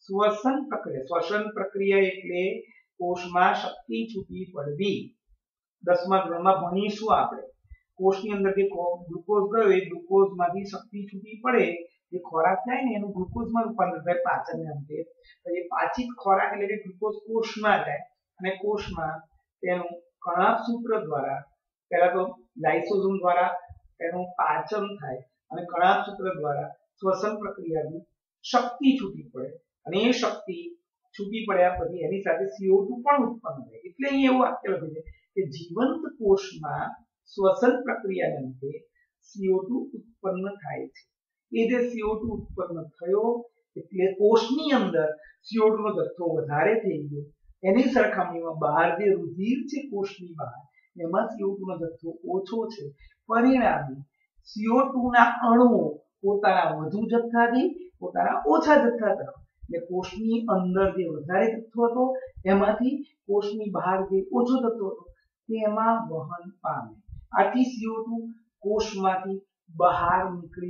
શ્વસન પ્રક્રિયા એટલે કોષમાં શક્તિ છૂટી પડવી. 10મા ધોરણમાં ભણીશું આપણે. કોષની અંદર જે ગ્લુકોઝ ગયો એ ગ્લુકોઝમાંથી શક્તિ છૂટી પડે જે ખોરાક થાય ને એનું ગ્લુકોઝમાં રૂપાંતર થાય પાચનને અંતે. એ પાચિત ખોરાક એટલે કે ગ્લુકોઝ કોષમાં જાય અને કોષમાં તેનું કણાભ સૂત્ર દ્વારા પહેલા તો લાઇસોસોમ દ્વારા તેનું પાચન થાય અને કણાભ સૂત્ર દ્વારા શ્વસન પ્રક્રિયાની શક્તિ છૂટી પડે અને એ શક્તિ છૂટી પડ્યા પછી એની સાથે CO2 પણ ઉત્પન્ન થાય. એટલે અહીં એવું વાક્ય લખ્યું છે કે જીવંત કોષમાં શ્વસન પ્રક્રિયાને અંતે CO2 ઉત્પન્ન થાય છે. એ જે CO2 ઉત્પન્ન થયો એટલે કોષની અંદર CO2 નો જથ્થો વધારે થઈ ગયો. એની સરખામણીમાં બહાર જે રુધિર છે કોષની બહાર એમાં CO2 નો જથ્થો ઓછો છે. પરિણામે CO2 ના અણુઓ પોતાના વધુ જથ્થાથી પોતાના ઓછા જથ્થા તરફ એટલે કોષની અંદર જે વધારે જથ્થો હતો એમાંથી કોષની બહાર જે ઓછો જથ્થો હતો તેમાં વહન પામે. આથી CO2 કોષમાંથી બહાર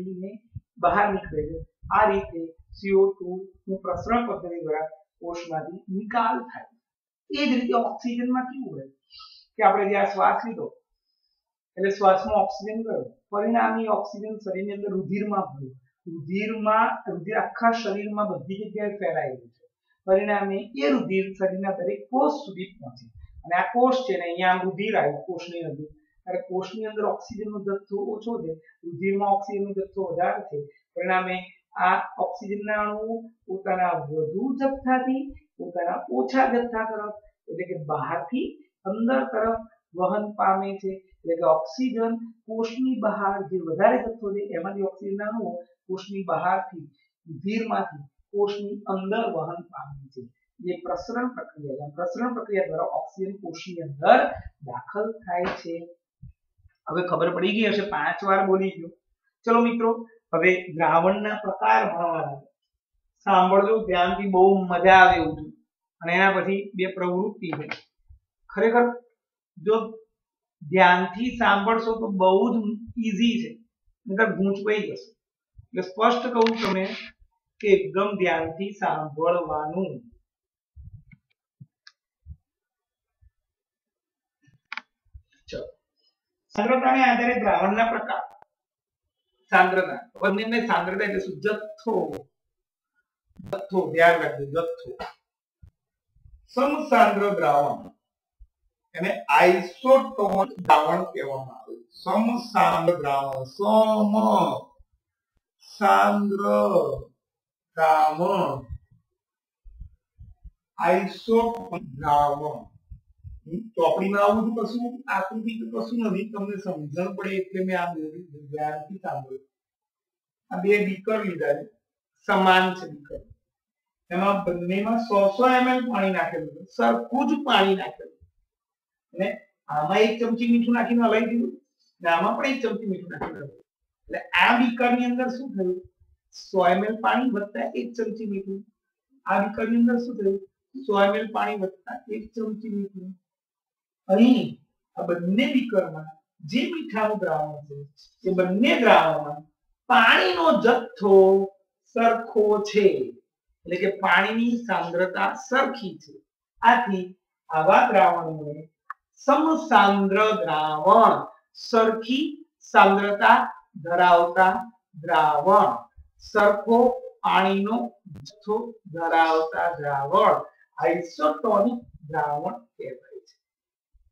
નીકળે છે. આ રીતે CO2 નું પ્રસરણ પદ્ધતિ દ્વારા કોષમાંથી નિકાલ થાય. એ જ રીતે ઓક્સિજનમાં કેવું હોય કે આપણે જે આ શ્વાસ લીધો એટલે શ્વાસમાં ઓક્સિજન ગયો પરિણામી ઓક્સિજન શરીરની અંદર રુધિરમાં ભળ્યું. રુધિર આખા શરીરમાં બધી જગ્યાએ ફેલાયેલું છે. પરિણામે એ રુધિર શરીરના દરેક કોષ સુધી પહોંચે અને આ કોષ છે ને અહીંયા આમ રુધિર આવ્યું કોષની અંદર ત્યારે કોષની અંદર ઓક્સિજનનો જથ્થો ઓછો છે, રુધિરમાં ઓક્સિજનનો જથ્થો વધારે છે. પરિણામે આ ઓક્સિજનના અણુઓ પોતાના વધુ જથ્થાથી પોતાના ઓછા જથ્થા તરફ એટલે કે બહારથી અંદર તરફ વહન પામે છે. એટલે કે ઓક્સિજન કોષની બહાર જે વધારે જથ્થો છે એમાંથી ઓક્સિજનના અણુઓ કોષની બહારથી રુધિરમાંથી કોષની અંદર વહન પામે છે. જે પ્રસરણ પ્રક્રિયા દ્વારા ઓક્સિજન કોષની અંદર દાખલ થાય છે. હવે ખબર પડી ગઈ હશે 5 વાર બોલી ગયો. ચલો મિત્રો હવે દ્રાવણના પ્રકાર ભણવાના છે. સાંભળજો ધ્યાનથી, બહુ મજા આવે એવું છે. અને એના પછી 2 પ્રવૃત્તિ છે. ખરેખર જો ધ્યાનથી સાંભળશો તો બહુ જ ઈઝી છે, નહીતર ગૂંચવાઈ જશે. એટલે સ્પષ્ટ કહું તમે કે એકદમ ધ્યાનથી સાંભળવાનું. ચલો સાંદ્રતાને આધારે દ્રાવણના પ્રકાર. સાંદ્રતા એટલે શું? જથ્થો. ધ્યાન રાખજો, જથ્થો. સમસાંદ્ર દ્રાવણ એને આઇસોટોન દ્રાવણ કહેવામાં આવે છે. સમસાંદ્ર દ્રાવણ, સમસાંદ્ર દ્રાવણ, આઇસોટોન દ્રાવણ. ચોપડીમાં આવું કશું આકૃતિ કશું નથી, તમને સમજણ પડે એટલે મેં આ ધ્યાનથી સાંભળ્યું. આ 2 બીકર લીધા છે, સમાન છે બીકર. એમાં બંનેમાં 100 ml પાણી નાખેલું છે, સરખું જ પાણી નાખેલું અને આમાં 1 ચમચી મીઠું નાખીને હલાવી દીધું અને આમાં પણ 1 ચમચી મીઠું નાખીને એટલે આ બીકરની અંદર શું થયું? 100 ml પાણી વત્તા 1 ચમચી મીઠું. આ બીકરની અંદર શું થયું? 100 ml પાણી વત્તા 1 ચમચી મીઠું. અહીં આ બંને બીકરમાં જે મીઠાનું દ્રાવણ છે એ બંને દ્રાવણમાં પાણીનો જથ્થો સરખો છે, એટલે કે પાણીની સાંદ્રતા સરખી છે. આથી આવા દ્રાવણોને સમસાંદ્ર દ્રાવણ, સરખી સાંદ્રતા ધરાવતા દ્રાવણ, સરખો પાણીનો જથ્થો ધરાવતા દ્રાવણ, આઇસોટોનિક દ્રાવણ કહેવાય છે.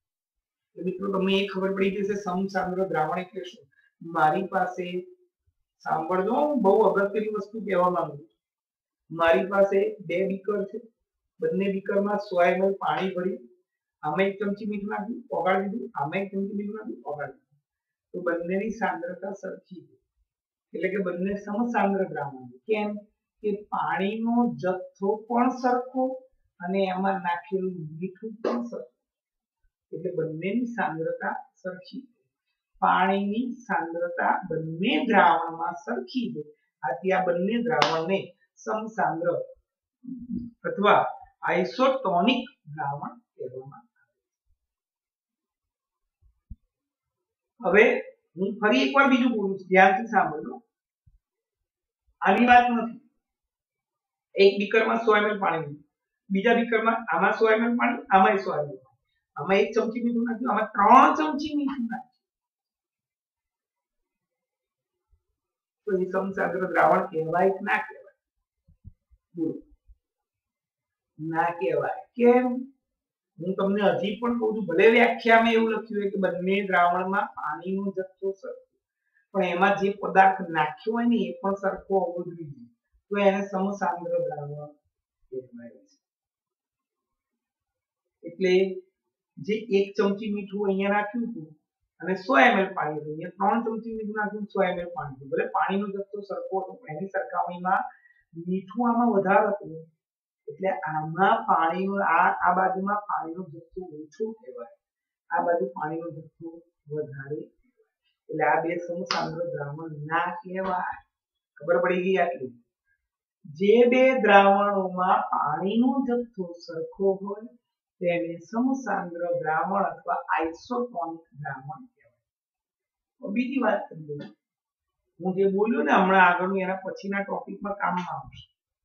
મિત્રો તમને એ ખબર પડી જશે સમસાંદ્ર દ્રાવણ એટલે શું. મારી પાસે સાંભળજો, બહુ અગત્યની વસ્તુ કહેવા માંગુ છું. મારી પાસે બે બીકર છે, બંને બીકરમાં 100 ml પાણી ભર્યું, આમાં 1 ચમચી મીઠું નાખ્યું, ઓગાળી દીધું, આમાં 1 ચમચી મીઠું નાખ્યું, ઓગાળી દીધું. તો બંનેની સાંદ્રતા સરખી છે, એટલે કે બંને સમસાંદ્ર દ્રાવણ છે. કેમ કે પાણીનો જથ્થો પણ સરખો અને એમાં નાખેલું મીઠું પણ સરખું, એટલે બંનેની સાંદ્રતા સરખી છે. પાણીની સાંદ્રતા બંને દ્રાવણમાં સરખી છે, આથી આ બંને દ્રાવણને સમસાંદ્ર અથવા આઇસોટોનિક દ્રાવણ કહેવામાં આવે. હવે હું ફરી એકવાર બીજું બોલું છું, ધ્યાનથી સાંભળજો. આની વાત નથી. એક બીકરમાં 100 ml પાણી લીધું, બીજા બીકરમાં આમાં 100 ml પાણી, આમાં 100 ml પાણી, આમાં 1 ચમચી મીઠું નાખ્યું, આમાં 3 ચમચી મીઠું નાખ્યું. તો એ સમસાંદ્ર દ્રાવણ કહેવાય કે ના કહેવાય? બોલો, ના કહેવાય. કેમ? હું તમને હજી પણ કહું છું, ભલે વ્યાખ્યામાં એવું લખ્યું હોય કે બંને દ્રાવણમાં પાણીનો જથ્થો સરખો, પણ એમાં જે પદાર્થ નાખ્યો હોય ને એ પણ સરખો હોવો જોઈએ, તો એને સમસાંદ્ર દ્રાવણ કહેવાય છે. એટલે જે 1 ચમચી મીઠું અહીંયા નાખ્યું હતું અને 100 ml પાણી હતું, અહીંયા 3 ચમચી મીઠું નાખ્યું, 100 ml પાણી હતું. ભલે પાણીનો જથ્થો સરખો હતો, પણ એની સરખામણીમાં મીઠું આમાં વધારે હતું, એટલે આમાં પાણીનો આ બાજુમાં પાણીનો જથ્થો ઓછો કહેવાય, આ બાજુ પાણીનો જથ્થો વધારે, એટલે આ બે સમસાંદ્ર દ્રાવણ ના કહેવાય. ખબર પડી ગઈ આટલી? જે બે દ્રાવણોમાં પાણીનો જથ્થો સરખો હોય તેને સમસાંદ્ર દ્રાવણ અથવા આઇસોટોનિક દ્રાવણ કહેવાય. બીજી વાત કરીએ, હું જે બોલ્યો ને હમણાં આગળનું, એના પછીના ટોપિકમાં કામમાં આવશે.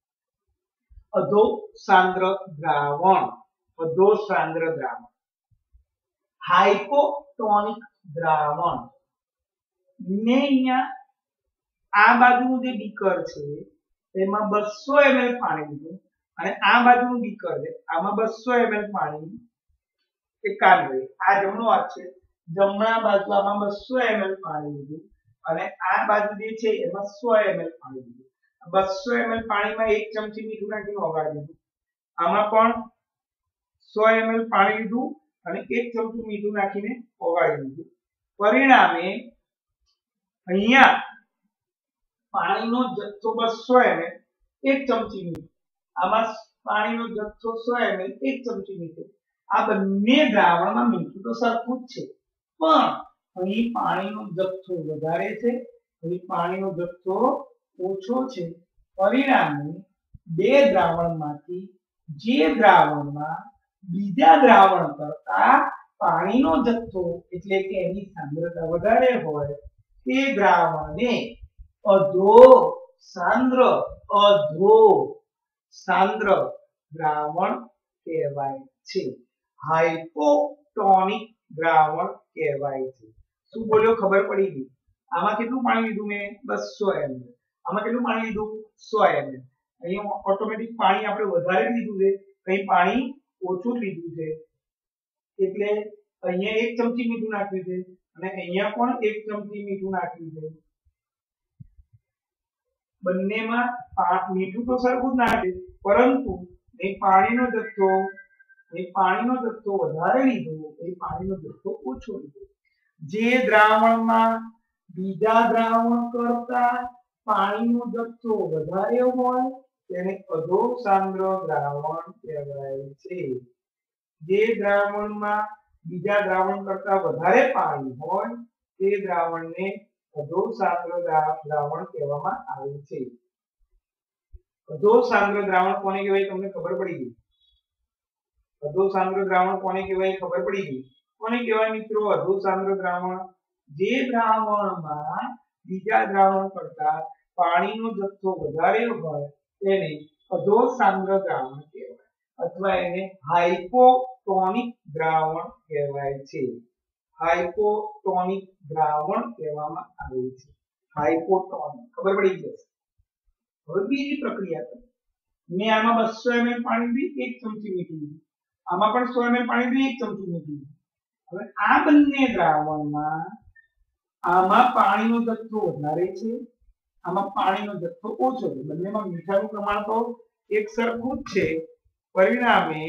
અધોસાંદ્ર દ્રાવણ, અધોસાંદ્ર દ્રાવણ, હાઇપોટોનિક દ્રાવણ. મેં અહીંયા આ બાજુનું જે બીકર છે એમાં 200 ml પાણી લીધું અને આ બાજુનું બીકર છે આમાં 200 ml પાણી, એક કામ કરીએ, આ જમણો હાથ છે, જમણા બાજુ આમાં 200 ml પાણી લીધું અને આ બાજુ જે છે એમાં 100 ml પાણી લીધું. 200 ml પાણીમાં 1 ચમચી મીઠું નાખીને ઓગાળી દીધું, આમાં પણ 100 ml પાણી લીધું અને 1 ચમચી મીઠું નાખીને ઓગાળી દીધું. પરિણામે અહીંયા પાણીનો જથ્થો 200 ml, 1 ચમચી મીઠું, આમાં પાણીનો જથ્થો 100 ml, 1 ચમચી મીઠું. આ બંને દ્રાવણમાં મીઠું તો સરખું જ છે, પણ અહીં પાણીનો જથ્થો વધારે છે, અહીં પાણીનો જથ્થો ઓછો છે. પરિણામે બે દ્રાવણમાંથી જે દ્રાવણમાં બીજા દ્રાવણ કરતા પાણીનો જથ્થો એટલે કે એની સાંદ્રતા વધારે હોય તે દ્રાવણને અધોસાંદ્ર દ્રાવણ કહેવાય છે, હાઇપોટોનિક દ્રાવણ કહેવાય છે. શું બોલ્યો? ખબર પડી ગઈ? આમાં કેટલું પાણી લીધું મેં? 200 ml. આમાં કેટલું પાણી લીધું? 100 ml. અહીંયા ઓટોમેટિક પાણી આપણે વધારે લીધું છે, અહીં પાણી ઓછું લીધું છે, એટલે અહીંયા 1 ચમચી મીઠું નાખ્યું છે અને અહીંયા પણ 1 ચમચી મીઠું નાખ્યું છે. બંનેમાં મીઠું તો સરખું જ નાખે, પરંતુ અહીં પાણીનો જથ્થો વધારે લીધો, અહીં પાણીનો જથ્થો ઓછો લીધો. જે દ્રાવણમાં બીજા દ્રાવણ કરતા પાણીનો જથ્થો વધારે હોય તેને અધોસાંદ્ર દ્રાવણ કહેવાય છે. જે દ્રાવણમાં બીજા દ્રાવણ કરતા વધારે પાણી હોય તે દ્રાવણને અધોસાંદ્ર દ્રાવણ કહેવામાં આવે છે. અધોસાંદ્ર દ્રાવણ કોને કહેવાય તમને ખબર પડી ગઈ? અધોસાંદ્ર દ્રાવણ કોને કહેવાય ખબર પડી ગઈ? કોને કહેવાય મિત્રો અધોસાંદ્ર દ્રાવણ? જે દ્રાવણમાં બીજા દ્રાવણ કરતા પાણીનો જથ્થો વધારે હોય તેને અધોસાંદ્ર દ્રાવણ કહેવાય, અથવા એને હાઇપોટોનિક દ્રાવણ કહેવાય છે. હાઇપોટોનિક દ્રાવણ કહેવામાં આવે છે. હાઇપોટોનિક ખબર પડી જશે. હવે બીજી પ્રક્રિયા કરો. મેં આમાં 200 ml પાણી લીધું, 1 ચમચી મીઠું લીધું, આમાં પણ 100 ml પાણી લીધું, 1 ચમચી મીઠું લીધું. હવે આ બંને દ્રાવણમાં આમાં પાણીનો જથ્થો વધારે છે, આમાં પાણીનો જથ્થો ઓછો છે, બંનેમાં મીઠાનું પ્રમાણ તો એક સરખું જ છે, પરિણામે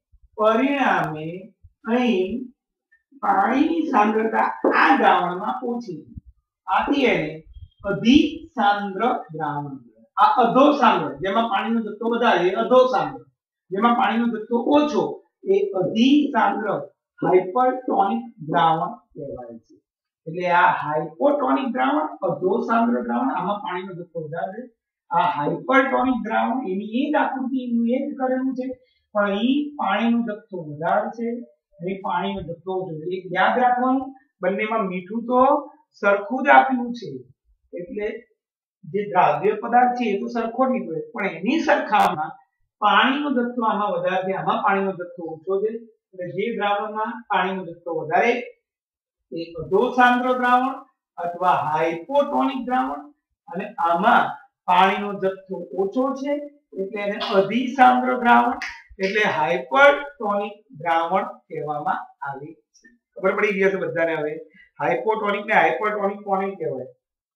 અહીં પાણીની સાંદ્રતા આ દ્રાવણમાં ઓછી છે, આથી એને અધિસાંદ્ર દ્રાવણ કહેવાય. આ અધોસાંદ્ર જેમાં પાણીનો જથ્થો વધારે એ અધોસાંદ્ર, જેમાં પાણીનો જથ્થો ઓછો એ અધિસાંદ્ર હાઇપરટોનિક દ્રાવણ કહેવાય છે. એટલે આ હાઇપોટોનિક દ્રાવણ, અધોસાંદ્ર દ્રાવણ, આમાં પાણીનો જથ્થો વધારે છે. આ હાઇપરટોનિક દ્રાવણ એની એ જ આકૃતિ એનું એ જ કરેલું છે, પણ અહીં પાણીનો જથ્થો વધારે છે, અહીં પાણીનો જથ્થો ઓછો છે. એક યાદ રાખવાનું, બંનેમાં મીઠું તો સરખું જ આપ્યું છે, એટલે જે દ્રાવ્ય પદાર્થ છે એ તો સરખો જ નીકળે, પણ એની સરખામણીમાં પાણીનો જથ્થો આમાં વધારે છે, આમાં પાણીનો જથ્થો ઓછો છે. એટલે જે દ્રાવણમાં પાણીનો જથ્થો વધારે એ અધોસાંદ્ર દ્રાવણ અથવા હાઇપોટોનિક દ્રાવણ, અને આમાં પાણીનો જથ્થો ઓછો છે એટલે એને અધિસાંદ્ર દ્રાવણ એટલે હાઇપરટોનિક દ્રાવણ કહેવામાં આવે છે. ખબર પડી ગઈ હશે બધાને હવે હાઇપોટોનિક ને હાઇપરટોનિક કોને કહેવાય?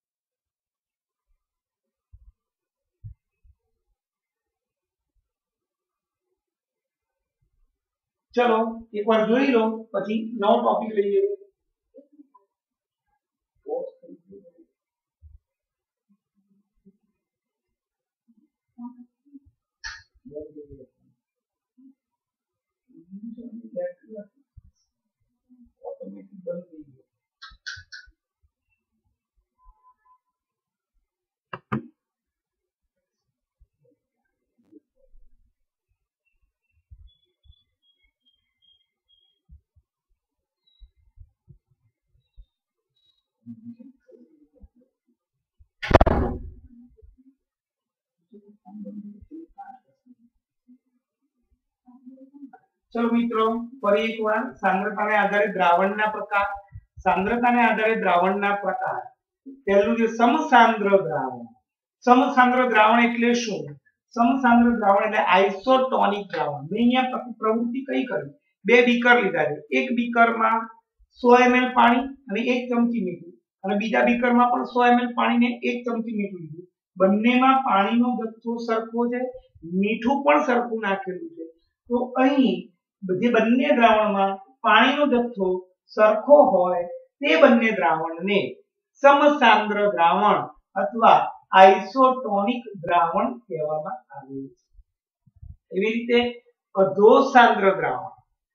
ચલો એકવાર જોઈ લો પછી નવો ટોપિક લઈએ. चलो मित्रों फरी एकवार सांद्रताने आधारे द्रावणना प्रकार. सांद्रताने आधारे द्रावणना प्रकार. पहेલું જે સમસાંદ્ર દ્રાવણ. સમસાંદ્ર દ્રાવણ એટલે શું? સમસાંદ્ર દ્રાવણ એટલે આઇસોટોનિક દ્રાવણ. મેં અહીંયા પ્રવૃત્તિ કઈ કરી? બે બીકર લીધા છે. એક બીકરમાં 100 ml પાણી અને 1 ચમચી મીઠું, અને બીજા બીકરમાં પણ 100 ml પાણી ને 1 ચમચી મીઠું લીધું. બંનેમાં પાણીનો જથ્થો સરખો છે, મીઠું પણ સરખું નાખેલું છે. તો અહીં જે બંને દ્રાવણમાં પાણીનો જથ્થો સરખો હોય તે બંને દ્રાવણને સમસાંદ્ર દ્રાવણ અથવા આઇસોટોનિક દ્રાવણ કહેવામાં આવે છે. એવી રીતે અધોસાંદ્ર દ્રાવણ.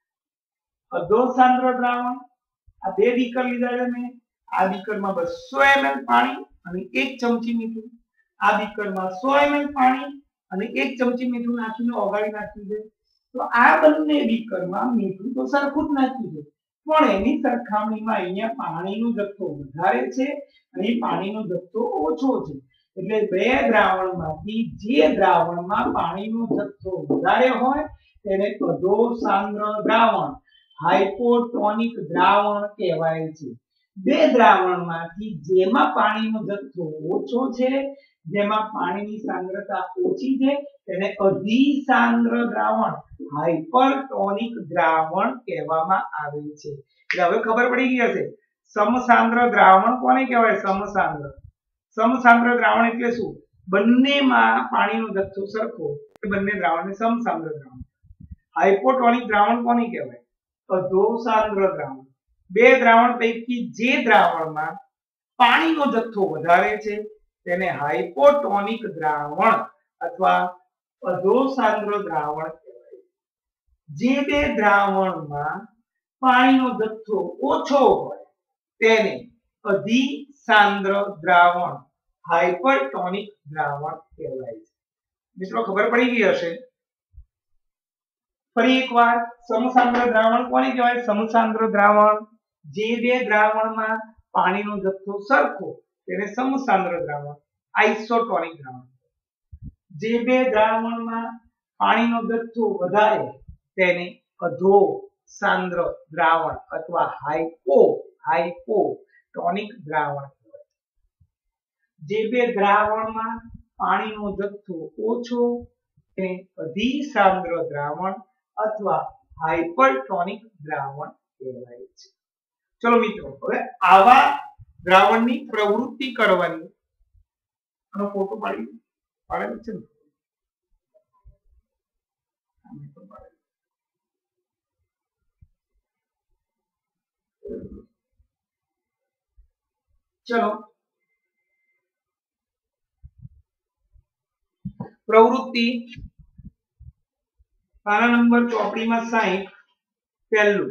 અધોસાંદ્ર દ્રાવણ આ બે બીકર લીધા છે મેં. આ બીકરમાં 200 ml પાણી અને 1 ચમચી મીઠું. આ બીકરમાં 100 ml પાણી અને 1 ચમચી મીઠું નાખીને ઓગાળી નાખ્યું છે. તો આ બંને બીકરમાં મીઠું તો સરખું જ નાખ્યું છે, પણ એની સરખામણીમાં અહીંયા પાણીનો જથ્થો વધારે છે અને પાણીનો જથ્થો ઓછો છે. એટલે બે દ્રાવણમાંથી જે દ્રાવણમાં પાણીનો જથ્થો વધારે હોય તેને અધોસાંદ્ર દ્રાવણ, હાઇપોટોનિક દ્રાવણ કહેવાય છે. બે દ્રાવણમાંથી જેમાં પાણીનો જથ્થો ઓછો છે, જેમાં પાણીની સાંદ્રતા ઓછી છે, તેને અધિસાંદ્ર દ્રાવણ, હાઇપરટોનિક દ્રાવણ કહેવામાં આવે છે. એટલે હવે ખબર પડી ગઈ હશે સમસાંદ્ર દ્રાવણ કોને કહેવાય? સમસાંદ્ર. સમસાંદ્ર દ્રાવણ એટલે શું? બંનેમાં પાણીનો જથ્થો સરખો, એ બંને દ્રાવણને સમસાંદ્ર દ્રાવણ. હાઇપોટોનિક દ્રાવણ કોને કહેવાય? અધોસાંદ્ર દ્રાવણ. બે દ્રાવણ પૈકી જે દ્રાવણમાં પાણીનો જથ્થો વધારે છે તેને હાઇપોટોનિક દ્રાવણ અથવા અધોસાંદ્ર દ્રાવણ કહેવાય. જે બે દ્રાવણમાં પાણીનો જથ્થો ઓછો હોય તેને અધિસાંદ્ર દ્રાવણ, હાઇપરટોનિક દ્રાવણ કહેવાય છે. મિત્રો ખબર પડી ગઈ હશે. ફરી એકવાર સમસાંદ્ર દ્રાવણ કોને કહેવાય? સમસાંદ્ર દ્રાવણ જે બે દ્રાવણમાં પાણીનો જથ્થો સરખો તેને સમસાંદ્ર દ્રાવણ, આઇસોટોનિક દ્રાવણ. જે બે દ્રાવણમાં પાણીનો જથ્થો વધારે તેને અધોસાંદ્ર દ્રાવણ અથવા હાઇપોટોનિક દ્રાવણ કહેવાય. જે બે દ્રાવણમાં પાણીનો જથ્થો ઓછો તેને અધિસાંદ્ર દ્રાવણ અથવા હાઇપરટોનિક દ્રાવણ કહેવાય છે. ચલો મિત્રો હવે આવા દ્રાવણની પ્રવૃત્તિ કરવાની આનો ફોટો પાડેલો છે ને चलो प्रवृत्ति पाना नंबर चौपड़ी में 60 पहलू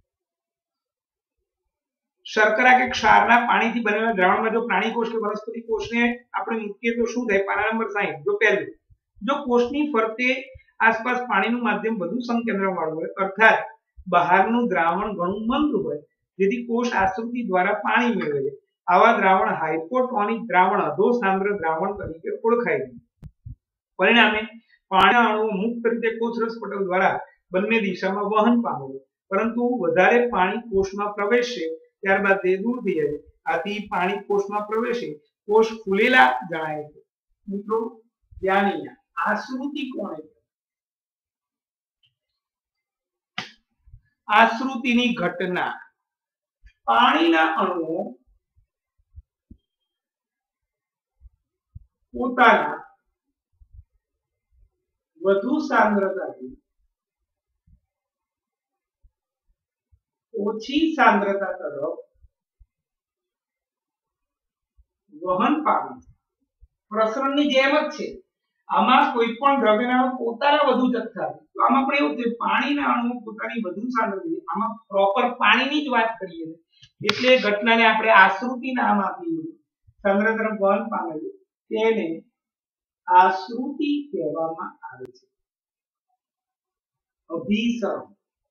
शर्करा के क्षारना पानी थी बनेला द्रावण में जो प्राणी कोष के वनस्पति कोष ने આપણે મૂકીએ તો શું થાય પાના નંબર 60 જો પહેલું જો કોષની ફરતે આસપાસ પાણીનું માધ્યમ વધુ સંકેન્દ્રવાળું હોય અર્થાત બહારનું દ્રાવણ ઘણું મંદ હોય જેથી કોષ આશ્રુતિ દ્વારા પાણી મેળવે છે આવા દ્રાવણ હાઇપોટોનિક દ્રાવણ અધો સાંદ્ર દ્રાવણ તરીકે ઓળખાય છે પરિણામે પાણીના અણુઓ મુક્ત રીતે કોષરસ પટલ દ્વારા બંને દિશામાં વહન પામે છે પરંતુ વધારે પાણી કોષમાં પ્રવેશે ત્યારબાદ તે દૂર થઈ જાય આથી પાણી કોષમાં પ્રવેશે કોષ ફૂલેલા જણાય છે મિત્રો ધ્યાન આશ્રુતિ કોણે આશ્રુતિની ઘટના પાણીના અણુઓ પોતાના વધુ સાંદ્રતાથી ઓછી સાંદ્રતા તરફ વહન પામે છે પ્રસરણની જેમ જ છે આમાં કોઈ પણ દ્રવ્યના પોતાના વધુ જથ્થા તો આમાં પણ એવું છે પાણીના અણુઓ પોતાની વધુ સાંદ્રતા આમાં પ્રોપર પાણીની જ વાત કરીએ એટલે ઘટનાને આપણે આશ્રુતિ નામ આપીએ સાંદ્રતા તરફ વહન પામે છે તેને આશ્રુતિ કહેવામાં આવે છે અભિસરણ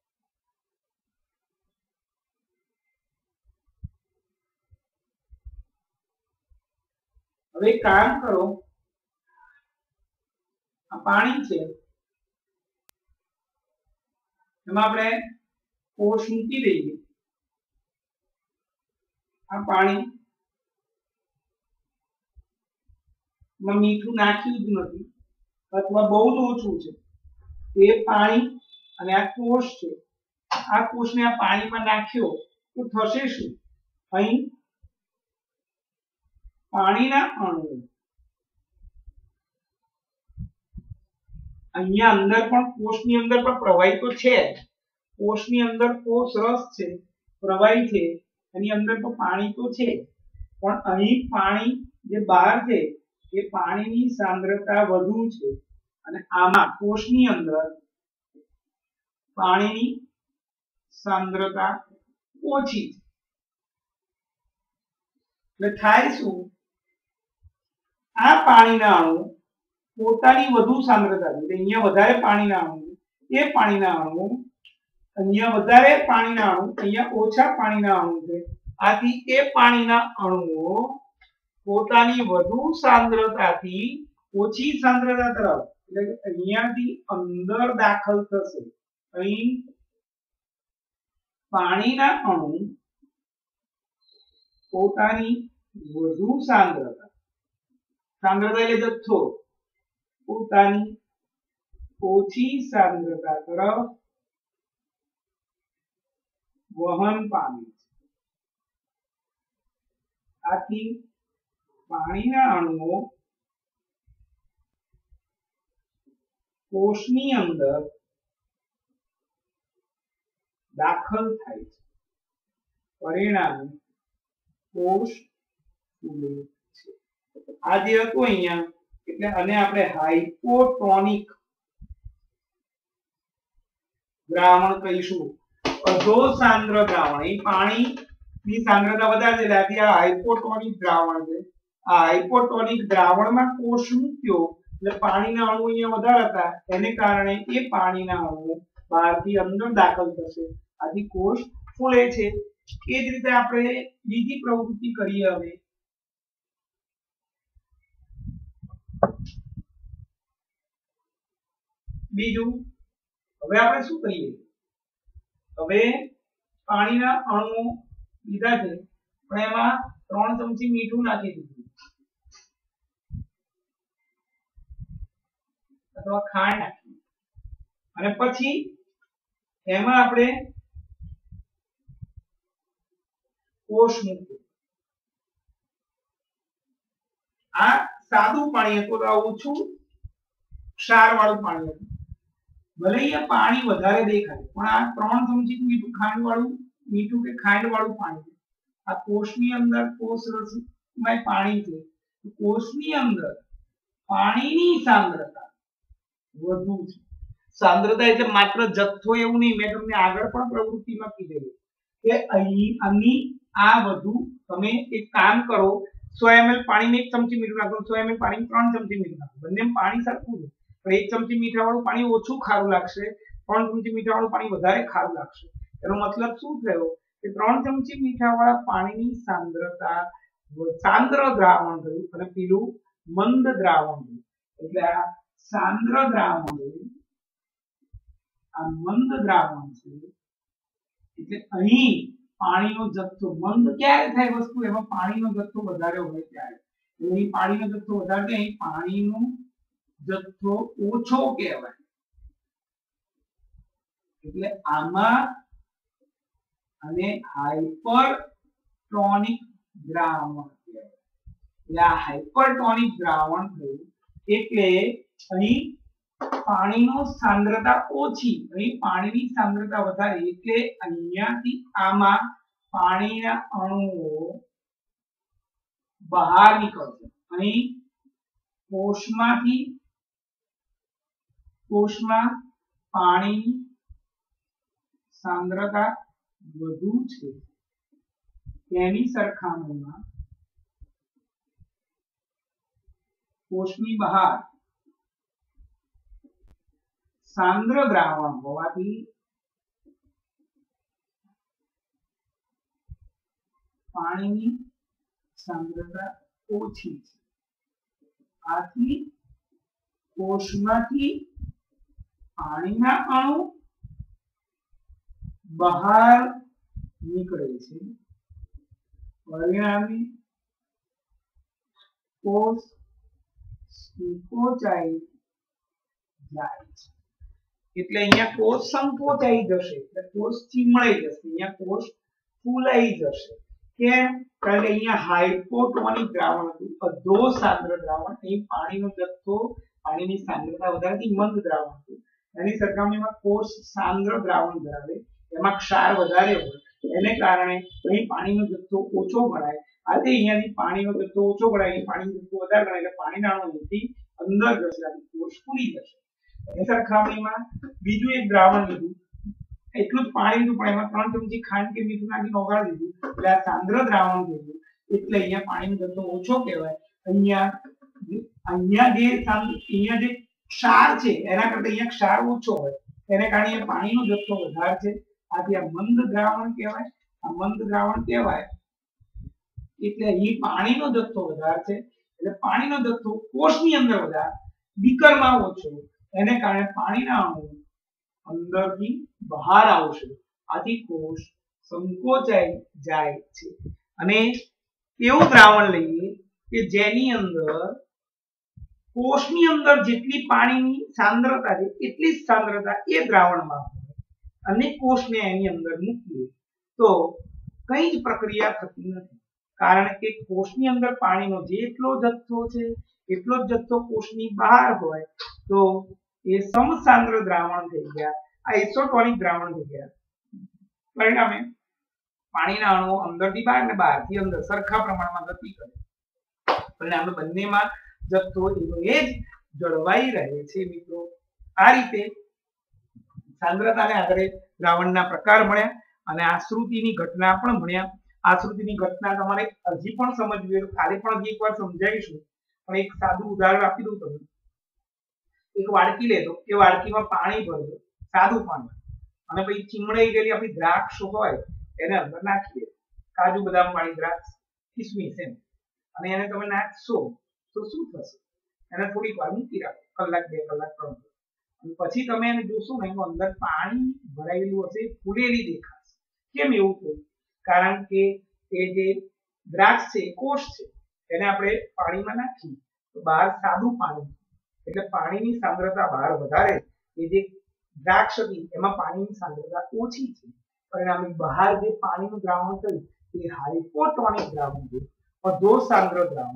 હવે કામ કરો આ પાણી છે એમાં આપણે કોષ મૂકી દઈએ આ પાણી માં મીઠું નાખ્યું જ નથી અથવા બહુ ઓછું છે એ પાણી અને આ કોષ છે આ કોષને આ પાણીમાં નાખ્યો તો થશે શું અહીં પાણીના અણુ અહીંયા અંદર પણ કોષની અંદર પણ પ્રવાહી તો છે કોષની અંદર કોષ રસ છે પ્રવાહી છે એની અંદર તો પાણી તો છે પણ અહીં પાણી જે બહાર છે એ પાણીની સાંદ્રતા વધુ છે અને આમાં કોષની અંદર પાણીની સાંદ્રતા ઓછી છે એટલે થાય શું આ પાણીના અણુ પોતાની વધુ સાંદ્રતા એટલે અહીંયા વધારે પાણીના અણુ એ પાણીના અણુ અહીંયા વધારે પાણીના અણુ અહીંયા ઓછા પાણીના અણુ છે આથી એ પાણીના અણુઓ પોતાની વધુ સાંદ્રતાથી ઓછી સાંદ્રતા તરફ એટલે કે અહીંયાથી અંદર દાખલ થશે અહીં પાણીના અણુ પોતાની વધુ સાંદ્રતા એટલે જથ્થો પોતાની ઓછી સાંદ્રતા તરફ વહન પામે છે આથી પાણીના અણુઓ કોષની અંદર દાખલ થાય છે પરિણામે કોષ ફૂલે છે આ જે હતું અહીંયા એટલે આને આપણે હાઇપોટોનિક દ્રાવણ કહીશું અધો સાંદ્ર દ્રાવણ એ પાણી ની સાંદ્રતા વધારે છે એટલે આ હાઇપોટોનિક દ્રાવણ છે આ હાઇપોટોનિક દ્રાવણમાં કોષ મૂક્યો એટલે પાણીના અણુ અહીંયા વધારે હતા એને કારણે એ પાણીના અણુ બહારથી અંદર દાખલ થશે આથી કોષ ફૂલે છે એ જ રીતે આપણે બીજી પ્રવૃત્તિ કરીએ હવે બીજું હવે આપણે શું કરીએ હવે પાણીના અણુઓ લીધા છે પણ એમાં 3 ચમચી મીઠું નાખી દીધું અથવા ખાંડ નાખી અને પછી એમાં આપણે કોષ મૂક્યો આ સાદું પાણી હતું તો ઓછું ક્ષાર વાળું પાણી હતું. ભલે અહીંયા પાણી વધારે દેખાય પણ આ 3 ચમચી મીઠું ખાંડ વાળું મીઠું કે ખાંડ વાળું પાણી છે. આ કોષની અંદર કોષ રસમાં પાણી છે. કોષની અંદર પાણીની સાંદ્રતા વધુ છે. સાંદ્રતા એટલે માત્ર જથ્થો એવું નહીં, મેં તમને આગળ પણ પ્રવૃત્તિમાં કીધેલું કે અહીં આની આ વધુ તમે એક કામ કરો, 100 ml પાણીમાં 1 ચમચી મીઠું નાખો, 100 ml પાણીમાં 3 ચમચી મીઠું નાખો, બંને પાણી સરખું છે પણ 1 ચમચી મીઠા વાળું પાણી ઓછું ખારું લાગશે, 3 ચમચી મીઠા વાળું પાણી વધારે ખારું લાગશે. એનો મતલબ શું થયો કે 3 ચમચી મીઠા વાળા પાણીની સાંદ્રતા સાંદ્ર દ્રાવણ થયું અને પેલું મંદ દ્રાવણ થયું. એટલે આ સાંદ્ર દ્રાવણ થયું, આ મંદ દ્રાવણ છે. એટલે અહીં પાણીનો જથ્થો મંદ ક્યારે થાય વસ્તુ, એમાં પાણીનો જથ્થો વધારે હોય ત્યારે. એટલે અહીં પાણીનો જથ્થો વધારે થાય, અહીં પાણીનો જથ્થો ઓછો કહેવાય. એટલે આમાં અને હાઇપરટોનિક દ્રાવણ કહેવાય. એટલે આ હાઇપરટોનિક દ્રાવણ થયું એટલે અહીં પાણીનો સાંદ્રતા ઓછી, અહીં પાણીની સાંદ્રતા વધારે. એટલે અહીંયાથી આમાં પાણીના અણુઓ બહાર નીકળશે. અહીં કોષમાં પાણીની સાંદ્રતા વધુ છે તેની સરખામણીમાં કોષની બહાર સાંદ્ર દ્રાવણ હોવાથી પાણીની સાંદ્રતા ઓછી છે. આથી કોષમાંથી પાણીના અણુ બહાર નીકળે છે. પરિણામે કોષ સંકોચાઈ જાય છે. એટલે અહીંયા કોષ સંકોચાઈ જશે, એટલે કોષ ચીમળાઈ જશે, અહીંયા કોષ ફૂલાઈ જશે. કેમ? કારણ કે અહીંયા હાઇપોટોનિક દ્રાવણ હતું, અધો સાંદ્ર દ્રાવણ. અહીં પાણીનો જથ્થો પાણીની સાંદ્રતા વધારતી મંદ દ્રાવણ હતું. એની સરખામણીમાં કોષ સાંદ્ર દ્રાવણ ધરાવે, એમાં ક્ષાર વધારે હોય, એને કારણે અહીં પાણીનો જથ્થો ઓછો ગણાય. આથી અહીંયાથી પાણીનો જથ્થો ઓછો ગણાય, પાણીનો જથ્થો વધારે ગણાય એટલે પાણીના અણુ અહીંથી અંદર જશે, કોષ ફૂલી જશે. એની સરખામણીમાં બીજું એક દ્રાવણ લીધું, એટલું જ પાણી લીધું પણ એમાં 3 ચમચી ખાંડ કે મીઠું નાખીને ઓગાળી દીધું એટલે આ સાંદ્ર દ્રાવણ થઈ ગયું. એટલે અહીંયા પાણીનો જથ્થો ઓછો કહેવાય. અહીંયા જે ક્ષાર છે એના કરતા અહીંયા ક્ષાર ઓછો હોય, એને કારણે પાણીનો જથ્થો વધારે છે. આથી આ મંદ દ્રાવણ કહેવાય. આ મંદ દ્રાવણ કહેવાય એટલે અહીં પાણીનો જથ્થો વધારે છે, એટલે પાણીનો જથ્થો કોષની અંદર વધારે, બીકરમાં ઓછો, એને કારણે પાણીના અણુ અંદરથી બહાર આવશે. આથી કોષ સંકોચાઈ જાય છે. અને એવું દ્રાવણ લઈએ કે જેની અંદર કોષની અંદર જેટલી પાણીની સાંદ્રતા છે એટલી જ સાંદ્રતા એ દ્રાવણમાં હોય અને કોષને એની અંદર મૂકીએ તો કઈ જ પ્રક્રિયા થતી નથી. કારણ કે કોષની અંદર પાણીનો જેટલો જથ્થો છે એટલો જ જથ્થો કોષની બહાર હોય તો એ સમસાંદ્ર દ્રાવણ થઈ ગયા, આઇસોટોનિક દ્રાવણ થઈ ગયા. પરિણામે પાણીના અણુઓ અંદરથી બહાર ને બહારથી અંદર સરખા પ્રમાણમાં ગતિ કરે. પરિણામે બંનેમાં જથ્થો એનો એ જ જળવાઈ રહે છે. મિત્રો, આ રીતે સાંદ્રતાને આધારે દ્રાવણના પ્રકાર મળ્યા અને આશ્રુતિની ઘટના પણ ભણ્યા. આશ્રુતિની ઘટના તમારે હજી પણ સમજવી હોય, કાલે પણ હજી એકવાર સમજાવીશું, પણ એક સાદું ઉદાહરણ આપી દઉં તમને. એક વાડકી લેતો, એ વાડકીમાં પાણી ભરજો, સાદું પાણી, અને પછી ચીમડાઈ ગયેલી આપણી દ્રાક્ષ હોય એને અંદર નાખીએ, કાજુ બદામ વાળી દ્રાક્ષ, કિસમિસ એમ, અને એને તમે નાખશો તો શું થશે? એને થોડીક વાર મૂકી રાખો, કલાક 2 કલાક 3 કલાક, અને પછી તમે એને જોશો ને એનું અંદર પાણી ભરાયેલું હશે, ફૂલેલી દેખાશે. કેમ એવું થયું? કારણ કે એ જે દ્રાક્ષ છે કોષ છે એને આપણે પાણીમાં નાખી તો બહાર સાદું પાણી, એટલે પાણીની સાંદ્રતા બહાર વધારે, એ જે દ્રાક્ષ હતી એમાં પાણીની સાંદ્રતા ઓછી છે. પરિણામે બહાર જે પાણીનું દ્રાવણ થયું એ હાઇપોટોનિક દ્રાવણ થયું, અધો સાંદ્ર દ્રાવણ.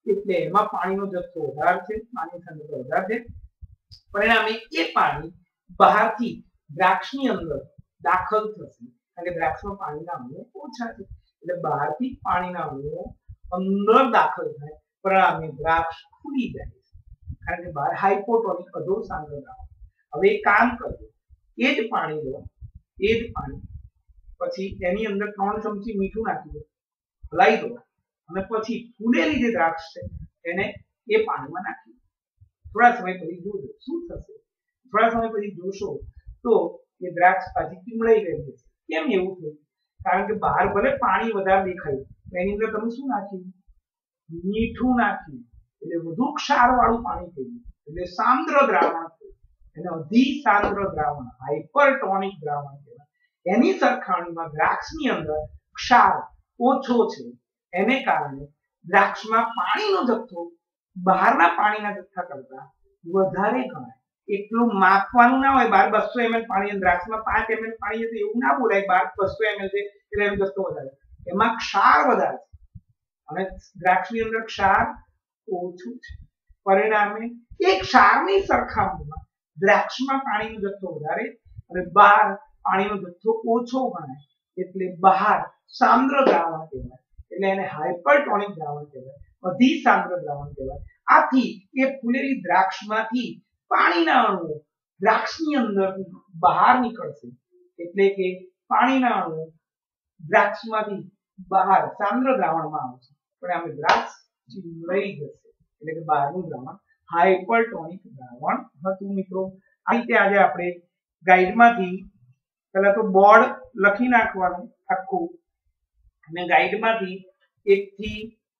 એટલે એમાં પાણીનો જથ્થો વધારે છે, પાણી સાંદ્રતા વધારે છે, પરિણામે એ પાણી બહારથી દ્રાક્ષની અંદર દાખલ થશે કારણ કે દ્રાક્ષમાં પાણીના અણુઓ ઓછા છે એટલે બહારથી પાણીના અણુઓ અંદર દાખલ થાય પરિણામે દ્રાક્ષ ફૂલી જાય છે કારણ કે બહાર હાઇપોટોનિક અધો સાંદ્ર દ્રાવણ. હવે એક કામ કરજો, એ જ પાણી લો, એ જ પાણી પછી એની અંદર 3 ચમચી મીઠું નાખી દો, હલાવી દો અને પછી ફૂલેલી જે દ્રાક્ષ છે એને એ પાણીમાં નાખી દો. થોડા સમય પછી જોજો શું થશે. થોડા સમય પછી જોશો તો એ દ્રાક્ષ પાછી પીમળાઈ ગઈ છે. કેમ એવું થયું? કારણ કે બહાર ભલે પાણી વધારે દેખાયું એની અંદર તમે શું નાખ્યું? મીઠું નાખ્યું એટલે વધુ ક્ષાર વાળું પાણી થયું એટલે સાંદ્ર દ્રાવણ થયું. એને અધિસાંદ્ર દ્રાવણ, હાઇપરટોનિક દ્રાવણ કહેવાય. એની સરખામણીમાં દ્રાક્ષની અંદર ક્ષાર ઓછો છે એને કારણે દ્રાક્ષમાં પાણીનો જથ્થો બહારના પાણીના જથ્થા કરતા વધારે ગણાય. એટલું માપવાનું ના હોય. બહાર 200 ml પાણી, દ્રાક્ષમાં 5 ml પાણી છે એવું ના બોલાય. બહાર 200 ml છે એટલે એનો જથ્થો વધારે, એમાં ક્ષાર વધારે છે અને દ્રાક્ષની અંદર ક્ષાર ઓછું છે. પરિણામે એ ક્ષારની સરખામણીમાં દ્રાક્ષમાં પાણીનો જથ્થો વધારે અને બહાર પાણીનો જથ્થો ઓછો ગણાય એટલે બહાર સાંદ્ર દ્રાવણ કહેવાય. એટલે એને હાઇપરટોનિક દ્રાવણ કહેવાય, અધિસાંદ્ર દ્રાવણ કહેવાય. આથી એ ફૂલેલી દ્રાક્ષમાંથી પાણીના અણુઓ દ્રાક્ષની અંદર બહાર નીકળશે એટલે કે પાણીના અણુઓ દ્રાક્ષમાંથી બહાર સાંદ્ર દ્રાવણમાં આવશે પણ આમે દ્રાક્ષ ચીમળી જશે એટલે કે બહારનું દ્રાવણ હાઇપરટોનિક દ્રાવણ હતું. મિત્રો આ રીતે આજે આપણે ગાઈડમાંથી પહેલા તો બોર્ડ લખી નાખવાનું આખું અને ગાઈડમાંથી 1 થી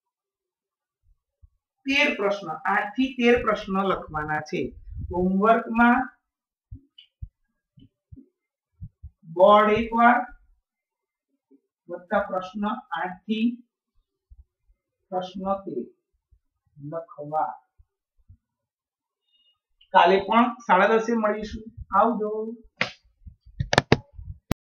13 પ્રશ્ન, 8 થી 13 પ્રશ્ન લખવાના છે. હોમવર્કમાં બોર્ડ એકવાર વત્તા પ્રશ્ન 8 થી પ્રશ્ન 13 લખવા. કાલે પણ 10:30 મળીશું. આવજો.